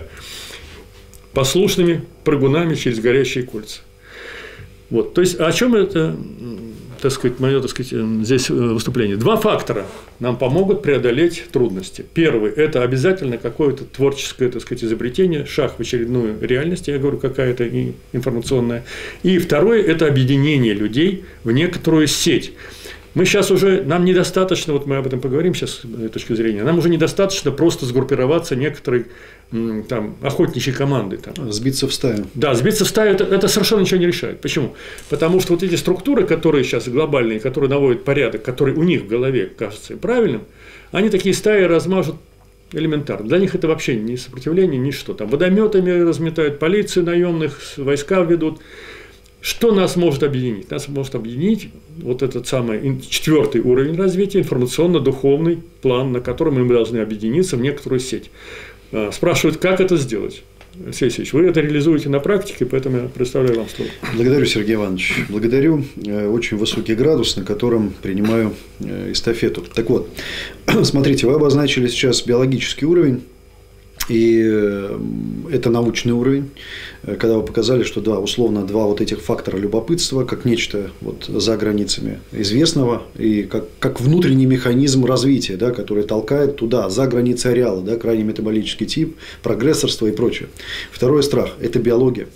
послушными прыгунами через горящие кольца. Вот. То есть, о чем это, так сказать, мое, так сказать, здесь выступление? Два фактора нам помогут преодолеть трудности. Первый – это обязательно какое-то творческое, так сказать, изобретение, шаг в очередную реальность, я говорю, какая-то информационная. И второе – это объединение людей в некоторую сеть. Мы сейчас уже, нам недостаточно, вот мы об этом поговорим сейчас с этой точки зрения, нам уже недостаточно просто сгруппироваться некоторой там охотничьей команды. Там. Сбиться в стаю. Да, сбиться в стаю это совершенно ничего не решает. Почему? Потому что вот эти структуры, которые сейчас глобальные, которые наводят порядок, которые у них в голове кажутся правильным, они такие стаи размажут элементарно. Для них это вообще не сопротивление, ничто. Там водометами разметают, полицию наемных, войска ведут. Что нас может объединить? Нас может объединить вот этот самый 4-й уровень развития, информационно-духовный план, на котором мы должны объединиться в некоторую сеть. Спрашивают, как это сделать? Алексей Алексеевич, вы это реализуете на практике, поэтому я представляю вам слово. Благодарю, Сергей Иванович. Благодарю. Очень высокий градус, на котором принимаю эстафету. Так вот, смотрите, вы обозначили сейчас биологический уровень. И это научный уровень, когда вы показали, что да, условно два вот этих фактора любопытства, как нечто вот за границами известного, и как внутренний механизм развития, да, который толкает туда, за границы ареала, да, крайне метаболический тип, прогрессорство и прочее. Второй страх – это биология.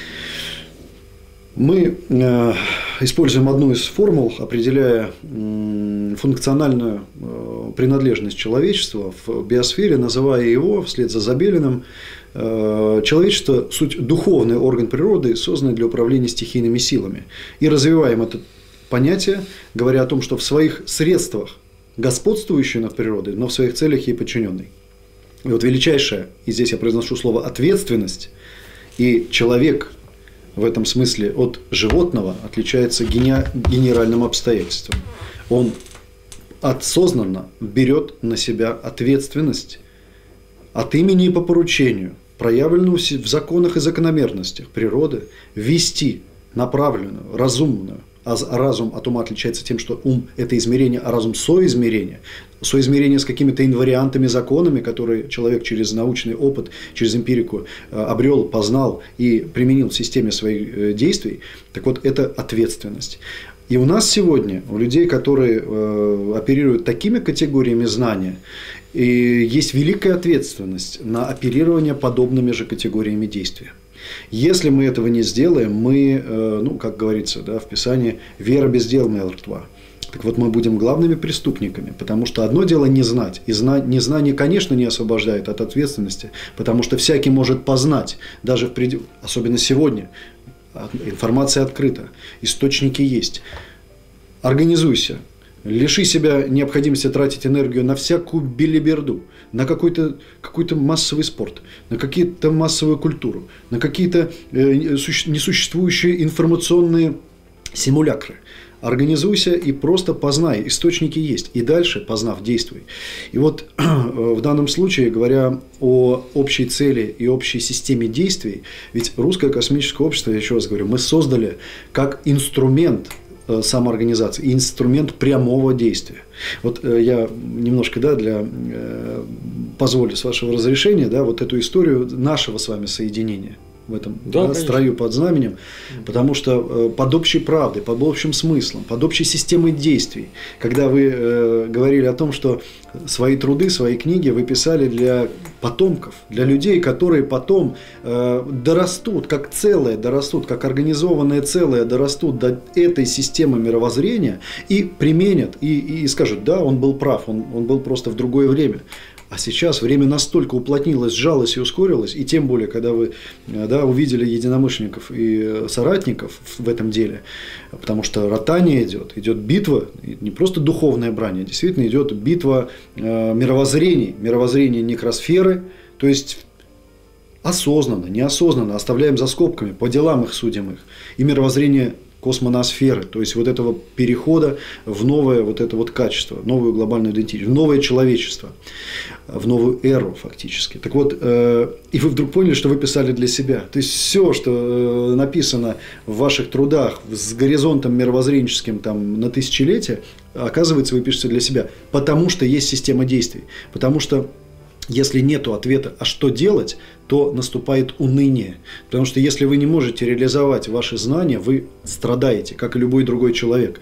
Мы используем одну из формул, определяя функциональную принадлежность человечества в биосфере, называя его, вслед за Забелиным, человечество – суть духовный орган природы, созданный для управления стихийными силами. И развиваем это понятие, говоря о том, что в своих средствах господствующий над природой, но в своих целях ей подчиненный. И вот величайшая, и здесь я произношу слово «ответственность», и человек – в этом смысле от животного отличается генеральным обстоятельством. Он осознанно берет на себя ответственность от имени и по поручению, проявленную в законах и закономерностях природы, вести направленную, разумную, а разум от ума отличается тем, что ум – это измерение, а разум – соизмерение с какими-то инвариантами, законами, которые человек через научный опыт, через эмпирику обрел, познал и применил в системе своих действий. Так вот, это ответственность. И у нас сегодня, у людей, которые оперируют такими категориями знания, и есть великая ответственность на оперирование подобными же категориями действия. Если мы этого не сделаем, мы, ну, как говорится, да, в Писании, вера без дел мертва. Так вот, мы будем главными преступниками, потому что одно дело не знать, и незнание, конечно, не освобождает от ответственности, потому что всякий может познать, даже в пределе, особенно сегодня, информация открыта, источники есть. Организуйся. Лиши себя необходимости тратить энергию на всякую белиберду, на какой-то массовый спорт, на какую-то массовую культуру, на какие-то несуществующие информационные симулякры. Организуйся и просто познай. Источники есть. И дальше, познав, действуй. И вот в данном случае, говоря о общей цели и общей системе действий, ведь русское космическое общество, я еще раз говорю, мы создали как инструмент самоорганизации, инструмент прямого действия. Вот я немножко, да, позволю, с вашего разрешения, да, вот эту историю нашего с вами соединения в этом, да, строю под знаменем, потому что под общей правдой, под общим смыслом, под общей системой действий, когда вы говорили о том, что свои труды, свои книги вы писали для потомков, для людей, которые потом дорастут, как целое, дорастут, как организованное целое, дорастут до этой системы мировоззрения и применят, и скажут, да, он был прав, он был просто в другое время. А сейчас время настолько уплотнилось, сжалось и ускорилось, и тем более, когда вы, да, увидели единомышленников и соратников в этом деле, потому что ротание идет битва, не просто духовная брань, а действительно идет битва мировоззрений, мировоззрения некросферы, то есть осознанно, неосознанно оставляем за скобками, по делам их судим их, и мировоззрение космоносферы, то есть вот этого перехода в новое вот это вот качество, новую глобальную идентичность, в новое человечество, в новую эру фактически. Так вот, и вы вдруг поняли, что вы писали для себя. То есть все, что написано в ваших трудах с горизонтом мировоззренческим там, на тысячелетия, оказывается, вы пишете для себя, потому что есть система действий, потому что если нет ответа, а что делать, то наступает уныние. Потому что если вы не можете реализовать ваши знания, вы страдаете, как и любой другой человек.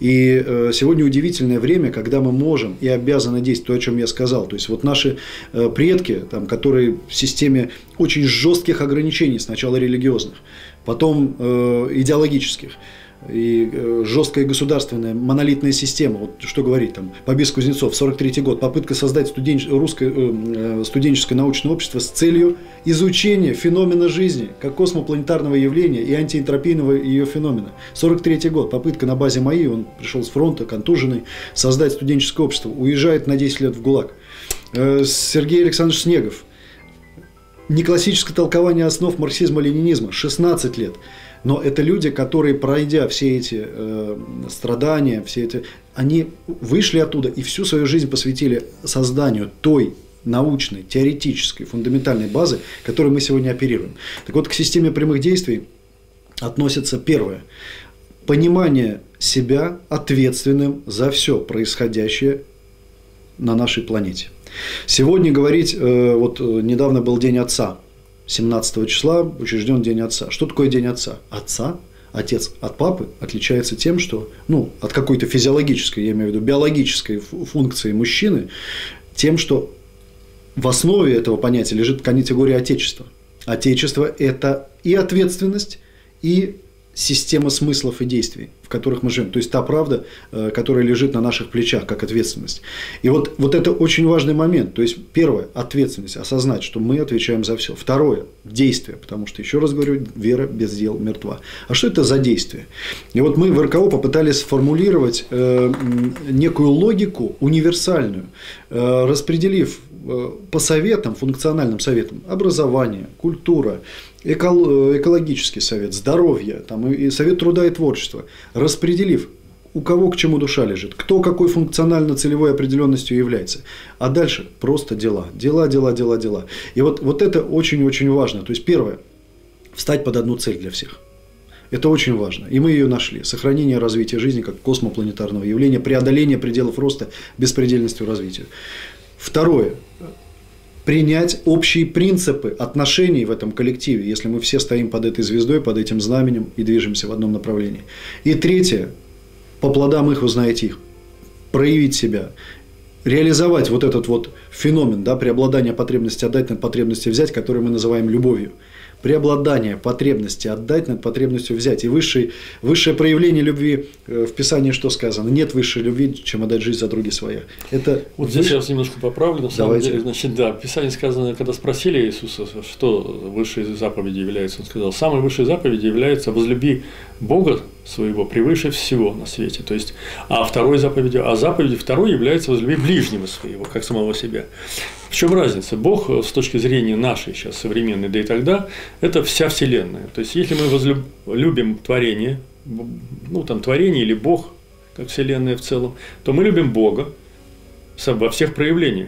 И сегодня удивительное время, когда мы можем и обязаны действовать, то, о чем я сказал. То есть вот наши предки, там, которые в системе очень жестких ограничений, сначала религиозных, потом идеологических, и жесткая государственная монолитная система, вот что говорить там, Побис Кузнецов, 43-й год, попытка создать студенческое научное общество с целью изучения феномена жизни, как космопланетарного явления и антиэнтропийного ее феномена. 43-й год, попытка на базе МАИ, он пришел с фронта, контуженный, создать студенческое общество, уезжает на 10 лет в ГУЛАГ. Сергей Александрович Снегов, неклассическое толкование основ марксизма-ленинизма, 16 лет. Но это люди, которые, пройдя все эти страдания, они вышли оттуда и всю свою жизнь посвятили созданию той научной, теоретической, фундаментальной базы, которой мы сегодня оперируем. Так вот, к системе прямых действий относится первое – понимание себя ответственным за все происходящее на нашей планете. Сегодня говорить, вот недавно был День Отца, 17 числа учрежден День Отца. Что такое День Отца? Отец от папы отличается тем, что, от какой-то физиологической, я имею в виду биологической функции мужчины, тем, что в основе этого понятия лежит категория отечества. Отечество – это и ответственность, и система смыслов и действий, в которых мы живем. То есть та правда, которая лежит на наших плечах, как ответственность. И вот это очень важный момент. То есть первое – ответственность, осознать, что мы отвечаем за все. Второе – действие, потому что, еще раз говорю, вера без дел мертва. А что это за действие? И вот мы в РКО попытались сформулировать некую логику универсальную, распределив по советам, функциональным советам, образование, культура, экологический совет, здоровье, и совет труда и творчества, распределив, у кого к чему душа лежит, кто какой функционально-целевой определенностью является. А дальше просто дела. Дела. И вот это очень-очень важно. То есть первое – встать под одну цель для всех. Это очень важно. И мы ее нашли. Сохранение развития жизни как космопланетарного явления, преодоление пределов роста беспредельностью развития. Второе – принять общие принципы отношений в этом коллективе, если мы все стоим под этой звездой, под этим знаменем и движемся в одном направлении. И третье – по плодам их узнаете их. Проявить себя, реализовать вот этот вот феномен, преобладания потребности отдать над потребностью взять, который мы называем любовью. Преобладание потребности отдать над потребностью взять. И высшее проявление любви в Писании что сказано? Нет высшей любви, чем отдать жизнь за други своя. Это вот здесь я вас немножко поправлю. На самом деле, в Писании сказано, когда спросили Иисуса, что высшей заповедью является, он сказал, самой высшей заповедью является возлюби Бога своего превыше всего на свете. То есть, заповедью второй является возлюби ближнего своего, как самого себя. В чем разница? Бог с точки зрения нашей сейчас современной, да и тогда, это вся Вселенная. То есть, если мы любим творение, творение или Бог, как Вселенная в целом, то мы любим Бога во всех проявлениях.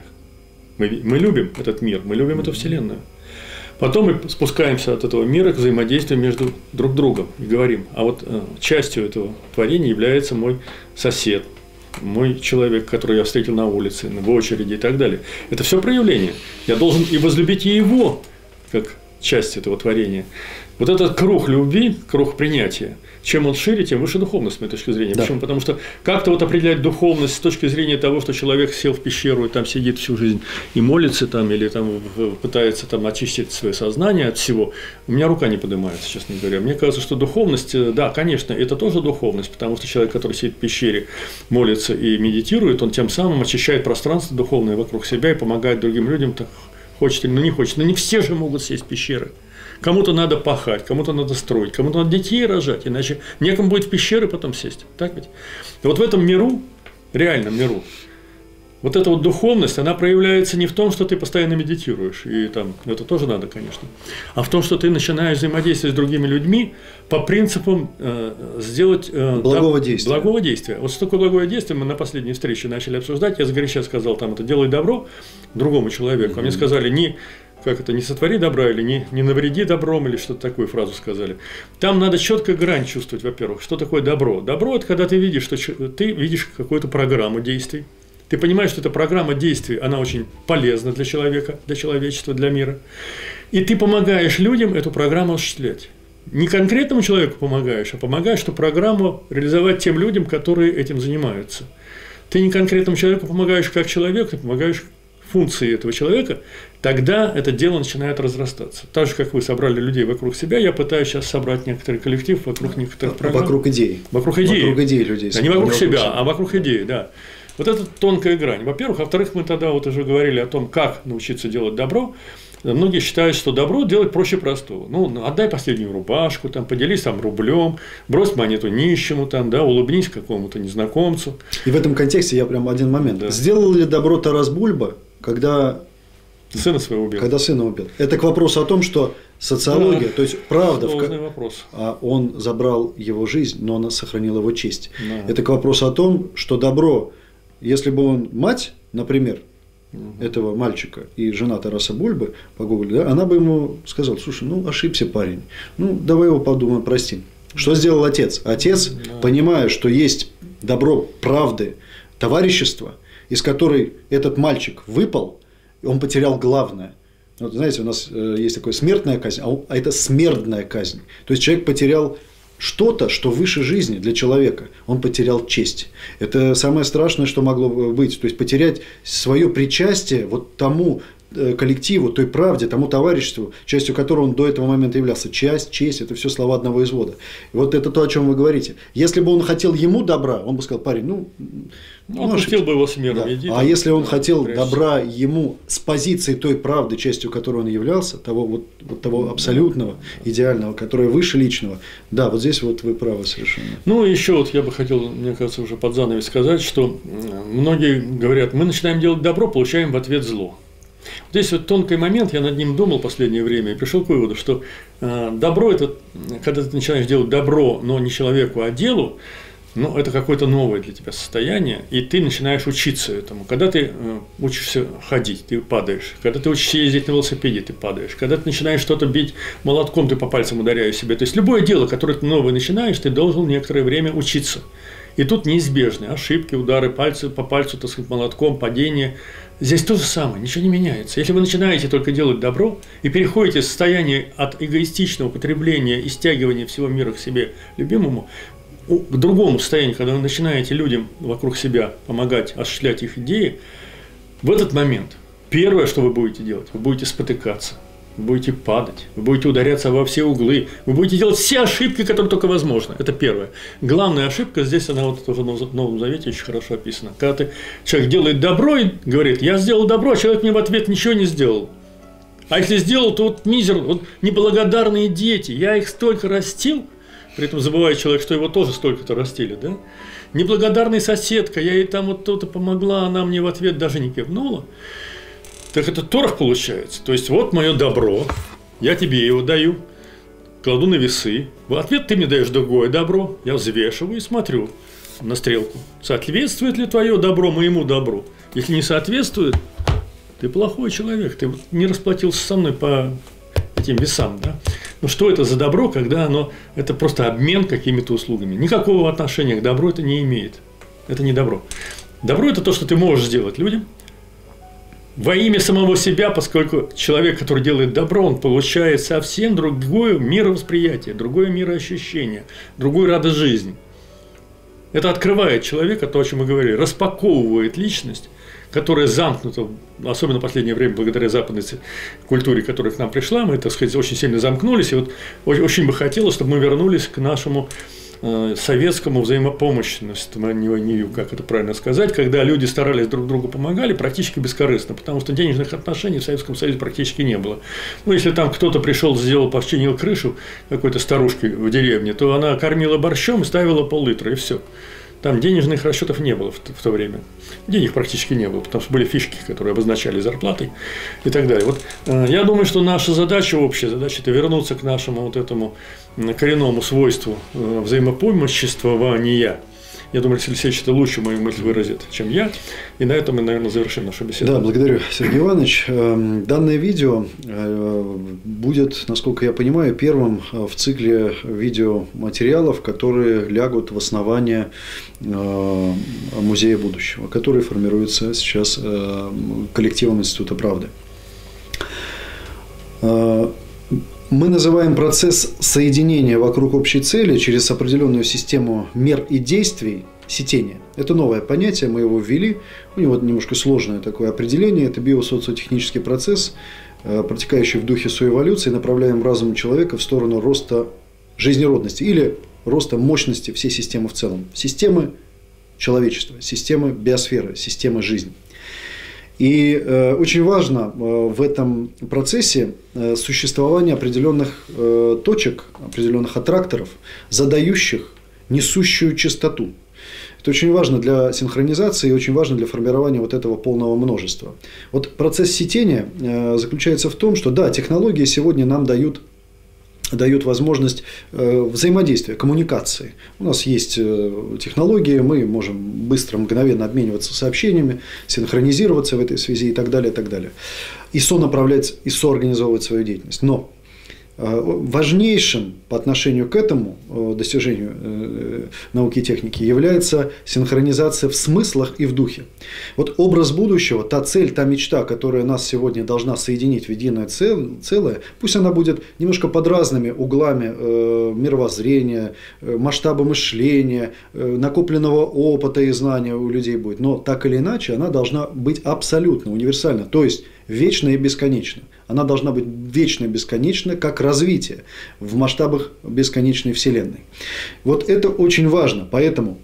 Мы любим этот мир, мы любим эту Вселенную. Потом мы спускаемся от этого мира к взаимодействию между друг другом и говорим, а вот частью этого творения является мой сосед, мой человек, которого я встретил на улице, в очереди и так далее. Это все проявление. Я должен и возлюбить и его, как часть этого творения. Вот этот круг любви, круг принятия, чем он шире, тем выше духовность, с моей точки зрения. Да. Почему? Потому что как-то определять духовность с точки зрения того, что человек сел в пещеру и там сидит всю жизнь и молится или пытается очистить свое сознание от всего, у меня рука не поднимается, честно говоря. Мне кажется, что духовность, да, конечно, это тоже духовность, потому что человек, который сидит в пещере, молится и медитирует, он тем самым очищает пространство духовное вокруг себя и помогает другим людям, так хочет или не хочет. Но не все же могут сесть в пещеры. Кому-то надо пахать, кому-то надо строить, кому-то надо детей рожать, иначе некому будет в пещеры потом сесть. Так ведь? И вот в этом миру, реальном миру, вот эта духовность, она проявляется не в том, что ты постоянно медитируешь, и это тоже надо, конечно, а в том, что ты начинаешь взаимодействовать с другими людьми по принципам сделать благого действия. Вот что такое благое действие, мы на последней встрече начали обсуждать, я сгоряча сказал, это делай добро другому человеку, а мне сказали, не сотвори добра или не навреди добром, или что-то такую фразу сказали. Там надо четко грань чувствовать, во-первых, что такое добро. Добро – это когда ты видишь, какую-то программу действий. Ты понимаешь, что эта программа действий, она очень полезна для человека, для человечества, для мира. И ты помогаешь людям эту программу осуществлять. Не конкретному человеку помогаешь, а помогаешь эту программу реализовать тем людям, которые этим занимаются. Ты не конкретному человеку помогаешь как человек, ты помогаешь функции этого человека, тогда это дело начинает разрастаться. Так же, как вы собрали людей вокруг себя, я пытаюсь сейчас собрать некоторый коллектив вокруг некоторых программ. Вокруг идей. Вокруг идей. Вокруг идей людей. Да, не вокруг себя, а вокруг идей, да. Вот это тонкая грань. Во-первых. Во-вторых, мы тогда вот уже говорили о том, как научиться делать добро. Многие считают, что добро делать проще простого. Ну, отдай последнюю рубашку, там, поделись там рублем, брось монету нищему, там, да, улыбнись какому-то незнакомцу. И в этом контексте я прям один момент. Да. Сделал ли добро Тарас Бульба, когда сына своего убил? Когда сына убил. Это к вопросу о том, что социология, то есть правда, вопрос. Он забрал его жизнь, но она сохранила его честь. Да. Это к вопросу о том, что добро, если бы он мать, например, этого мальчика и жена Тараса Бульбы погуглили, да, она бы ему сказала: слушай, ну ошибся парень, ну давай его подумаем, простим. Что сделал отец? Отец, понимая, что есть добро правды, товарищества, из которой этот мальчик выпал, он потерял главное. Вот, знаете, у нас есть такое смертная казнь, а это смертная казнь. То есть человек потерял что-то, что выше жизни для человека. Он потерял честь. Это самое страшное, что могло быть. То есть потерять свое причастие вот тому коллективу, той правде, тому товариществу, частью которого он до этого момента являлся. Честь – это все слова одного извода. И вот это то, о чем вы говорите. Если бы он хотел ему добра, он бы сказал: парень, он пустил бы его с миром. Да. А если он хотел добра ему с позиции той правды, частью которой он являлся, того абсолютного, идеального, которое выше личного, да, вот здесь вот вы правы совершенно. Ну, еще вот я бы хотел, мне кажется, уже под занавес сказать, что многие говорят: мы начинаем делать добро, получаем в ответ зло. Вот здесь вот тонкий момент, я над ним думал в последнее время и пришел к выводу, что добро – это, когда ты начинаешь делать добро, но не человеку, а делу, ну, это какое-то новое для тебя состояние, и ты начинаешь учиться этому. Когда ты учишься ходить, ты падаешь. Когда ты учишься ездить на велосипеде, ты падаешь. Когда ты начинаешь что-то бить молотком, ты по пальцам ударяешь себе. То есть любое дело, которое ты новое начинаешь, ты должен некоторое время учиться. И тут неизбежны ошибки, удары по пальцу, так сказать, молотком, падение. Здесь то же самое, ничего не меняется. Если вы начинаете только делать добро и переходите в состояние от эгоистичного потребления и стягивания всего мира к себе любимому, к другому состоянию, когда вы начинаете людям вокруг себя помогать осуществлять их идеи, в этот момент первое, что вы будете делать, вы будете спотыкаться, вы будете падать, вы будете ударяться во все углы, вы будете делать все ошибки, которые только возможно. Это первое. Главная ошибка здесь, она вот тоже в Новом Завете очень хорошо описана. Когда человек делает добро и говорит: я сделал добро, а человек мне в ответ ничего не сделал. А если сделал, то вот мизер, вот неблагодарные дети, я их столько растил, при этом забывает человек, что его тоже столько-то растили, да? Неблагодарная соседка, я ей там вот кто-то помогла, она мне в ответ даже не кивнула. Так это торг получается. То есть вот мое добро, я тебе его даю, кладу на весы. В ответ ты мне даешь другое добро, я взвешиваю и смотрю на стрелку. Соответствует ли твое добро моему добру? Если не соответствует, ты плохой человек, ты не расплатился со мной по этим весам, да? Ну что это за добро, когда это просто обмен какими-то услугами? Никакого отношения к добру это не имеет. Это не добро. Добро – это то, что ты можешь сделать людям во имя самого себя, поскольку человек, который делает добро, он получает совсем другое мировосприятие, другое мироощущение, другую радость жизни. Это открывает человека, то, о чем мы говорили, распаковывает личность, которая замкнута, особенно в последнее время, благодаря западной культуре, которая к нам пришла, мы, так сказать, очень сильно замкнулись, и вот очень бы хотелось, чтобы мы вернулись к нашему советскому взаимопомощному, как это правильно сказать, когда люди старались друг другу помогали практически бескорыстно, потому что денежных отношений в Советском Союзе практически не было. Ну, если там кто-то пришел, сделал, починил крышу какой-то старушки в деревне, то она кормила борщом и ставила пол-литра, и все. Там денежных расчетов не было в то время. Денег практически не было, потому что были фишки, которые обозначали зарплатой и так далее. Вот, я думаю, что наша задача, общая задача – это вернуться к нашему вот этому коренному свойству взаимопомоществования. Я думаю, Алексей Алексеевич это лучше мою мысль выразит, чем я. И на этом мы, наверное, завершим нашу беседу. Да, благодарю, Сергей Иванович. Данное видео будет, насколько я понимаю, первым в цикле видеоматериалов, которые лягут в основание Музея будущего, который формируется сейчас коллективом Института правды. Мы называем процесс соединения вокруг общей цели через определенную систему мер и действий сетение. Это новое понятие, мы его ввели. У него немножко сложное такое определение. Это биосоциотехнический процесс, протекающий в духе соэволюции, направляем разум человека в сторону роста жизнеродности или роста мощности всей системы в целом. Системы человечества, системы биосферы, системы жизни. И очень важно в этом процессе существование определенных точек, определенных аттракторов, задающих несущую частоту. Это очень важно для синхронизации и очень важно для формирования вот этого полного множества. Вот процесс сетения заключается в том, что да, технологии сегодня нам дают возможность взаимодействия, коммуникации. У нас есть технологии, мы можем быстро, мгновенно обмениваться сообщениями, синхронизироваться в этой связи и так далее, и так далее. И сонаправлять, и соорганизовывать свою деятельность. Но важнейшим по отношению к этому достижению науки и техники является синхронизация в смыслах и в духе. Вот образ будущего, та цель, та мечта, которая нас сегодня должна соединить в единое целое, пусть она будет немножко под разными углами мировоззрения, масштаба мышления, накопленного опыта и знания у людей будет, но так или иначе она должна быть абсолютно универсальна, то есть вечна и бесконечна. Она должна быть вечно и бесконечна, как развитие в масштабах бесконечной Вселенной. Вот это очень важно, поэтому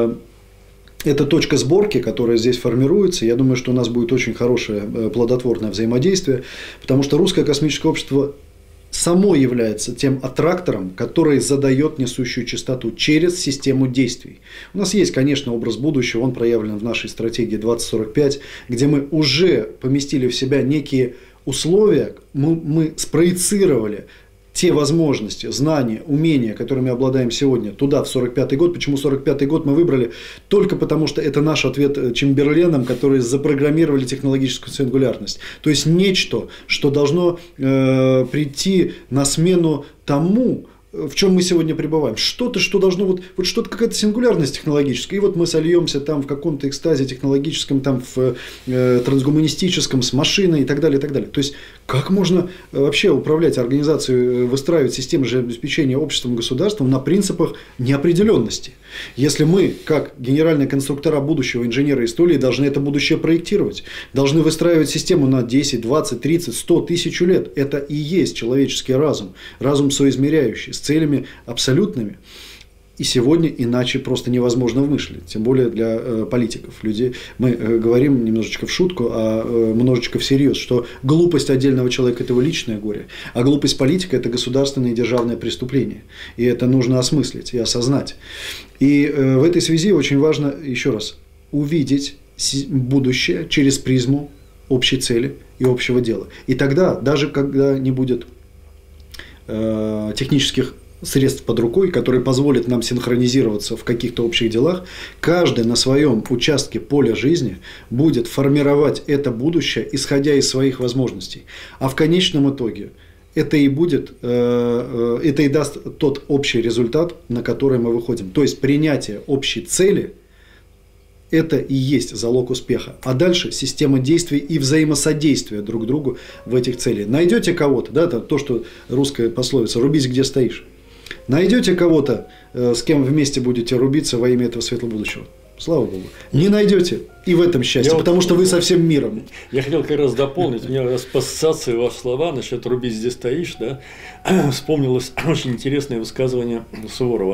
эта точка сборки, которая здесь формируется, я думаю, что у нас будет очень хорошее плодотворное взаимодействие, потому что русское космическое общество само является тем аттрактором, который задает несущую частоту через систему действий. У нас есть, конечно, образ будущего, он проявлен в нашей стратегии 2045, где мы уже поместили в себя некие условия, мы спроецировали те возможности, знания, умения, которыми обладаем сегодня, туда, в 45-й год. Почему 45-й год мы выбрали? Только потому, что это наш ответ Чемберленам, которые запрограммировали технологическую сингулярность. То есть нечто, что должно прийти на смену тому, в чем мы сегодня пребываем. Что-то, что должно, вот что-то, какая-то сингулярность технологическая. И вот мы сольемся там в каком-то экстазе технологическом, там в трансгуманистическом, с машиной и так далее, и так далее. То есть, как можно вообще управлять организацией, выстраивать систему жизнеобеспечения обществом и государством на принципах неопределенности? Если мы, как генеральные конструктора будущего, инженеры истории, должны это будущее проектировать, должны выстраивать систему на 10, 20, 30, 100, 1000 лет. Это и есть человеческий разум, разум соизмеряющий, с целями абсолютными. И сегодня иначе просто невозможно вымышлить, тем более для политиков. Людей. Мы говорим немножечко в шутку, а немножечко всерьез, что глупость отдельного человека – это его личное горе, а глупость политика – это государственное и державное преступление. И это нужно осмыслить и осознать. И в этой связи очень важно, еще раз, увидеть будущее через призму общей цели и общего дела. И тогда, даже когда не будет технических средств под рукой, которые позволят нам синхронизироваться в каких-то общих делах, каждый на своем участке поля жизни будет формировать это будущее, исходя из своих возможностей. А в конечном итоге это и будет, это и даст тот общий результат, на который мы выходим. То есть принятие общей цели – это и есть залог успеха. А дальше система действий и взаимосодействия друг другу в этих целях. Найдете кого-то, да, это то, что русская пословица «рубись, где стоишь». Найдете кого-то, с кем вместе будете рубиться во имя этого светлого будущего. Слава Богу. Не найдете, и в этом счастье, потому что вы со всем миром. Я хотел как раз дополнить, у меня раз по ассоциации ваши слова насчет «рубись, где стоишь», да, вспомнилось очень интересное высказывание Суворова.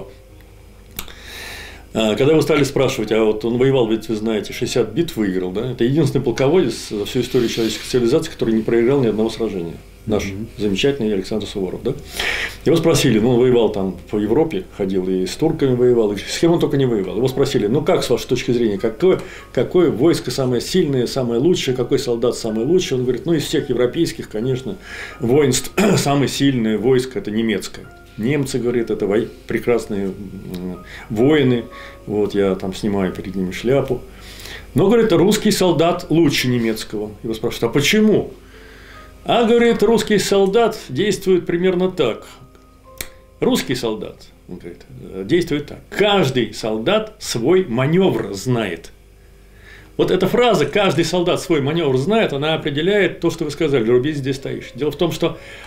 Когда вы стали спрашивать, а вот он воевал, ведь вы знаете, 60 битв выиграл, да? Это единственный полководец за всю историю человеческой цивилизации, который не проиграл ни одного сражения. Наш замечательный Александр Суворов, да? Его спросили, ну, он воевал там по Европе, ходил и с турками воевал, и с кем он только не воевал. Его спросили, ну, как, с вашей точки зрения, какое войско самое сильное, самое лучшее, какой солдат самый лучший? Он говорит, ну, из всех европейских, конечно, воинств самое сильное войско – это немецкое. Немцы, говорит, это прекрасные воины, вот я там снимаю перед ними шляпу. Но, говорит, русский солдат лучше немецкого. Его спрашивают, а почему? А, говорит, русский солдат действует примерно так. Русский солдат, он говорит, действует так. Каждый солдат свой маневр знает. Вот эта фраза «каждый солдат свой маневр знает», она определяет то, что вы сказали, «рубись, здесь стоишь». Дело в том, что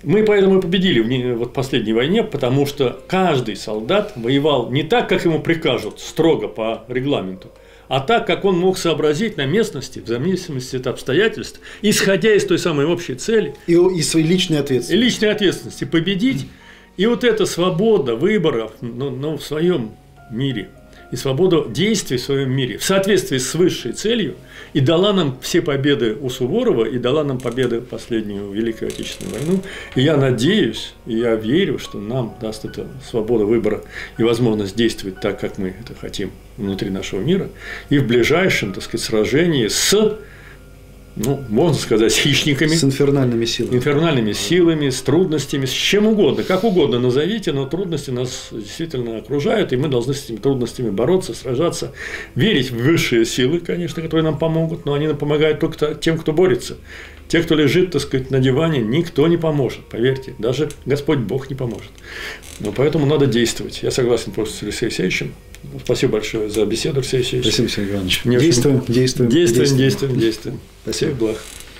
Мы поэтому и победили в последней войне, потому что каждый солдат воевал не так, как ему прикажут, строго по регламенту, а так, как он мог сообразить на местности, в зависимости от обстоятельств, исходя из той самой общей цели. И своей личной ответственности. И личной ответственности победить. И вот эта свобода выборов, но в своем мире, и свобода действий в своем мире в соответствии с высшей целью и дала нам все победы у Суворова, и дала нам победы в последнюю Великую Отечественную войну. И я надеюсь, и я верю, что нам даст эта свобода выбора и возможность действовать так, как мы это хотим внутри нашего мира, и в ближайшем, так сказать, сражении с, ну, можно сказать, с хищниками. С инфернальными силами. Инфернальными силами, с трудностями, с чем угодно, как угодно назовите, но трудности нас действительно окружают, и мы должны с этими трудностями бороться, сражаться, верить в высшие силы, конечно, которые нам помогут, но они нам помогают только тем, кто борется. Те, кто лежит, так сказать, на диване, никто не поможет, поверьте, даже Господь Бог не поможет. Но поэтому надо действовать. Я согласен просто с Алексеем Алексеевичем. Спасибо большое за беседу, Алексей Алексеевич. Спасибо, Сергей Иванович. Действуем. Действуем. Спасибо. Всех благ.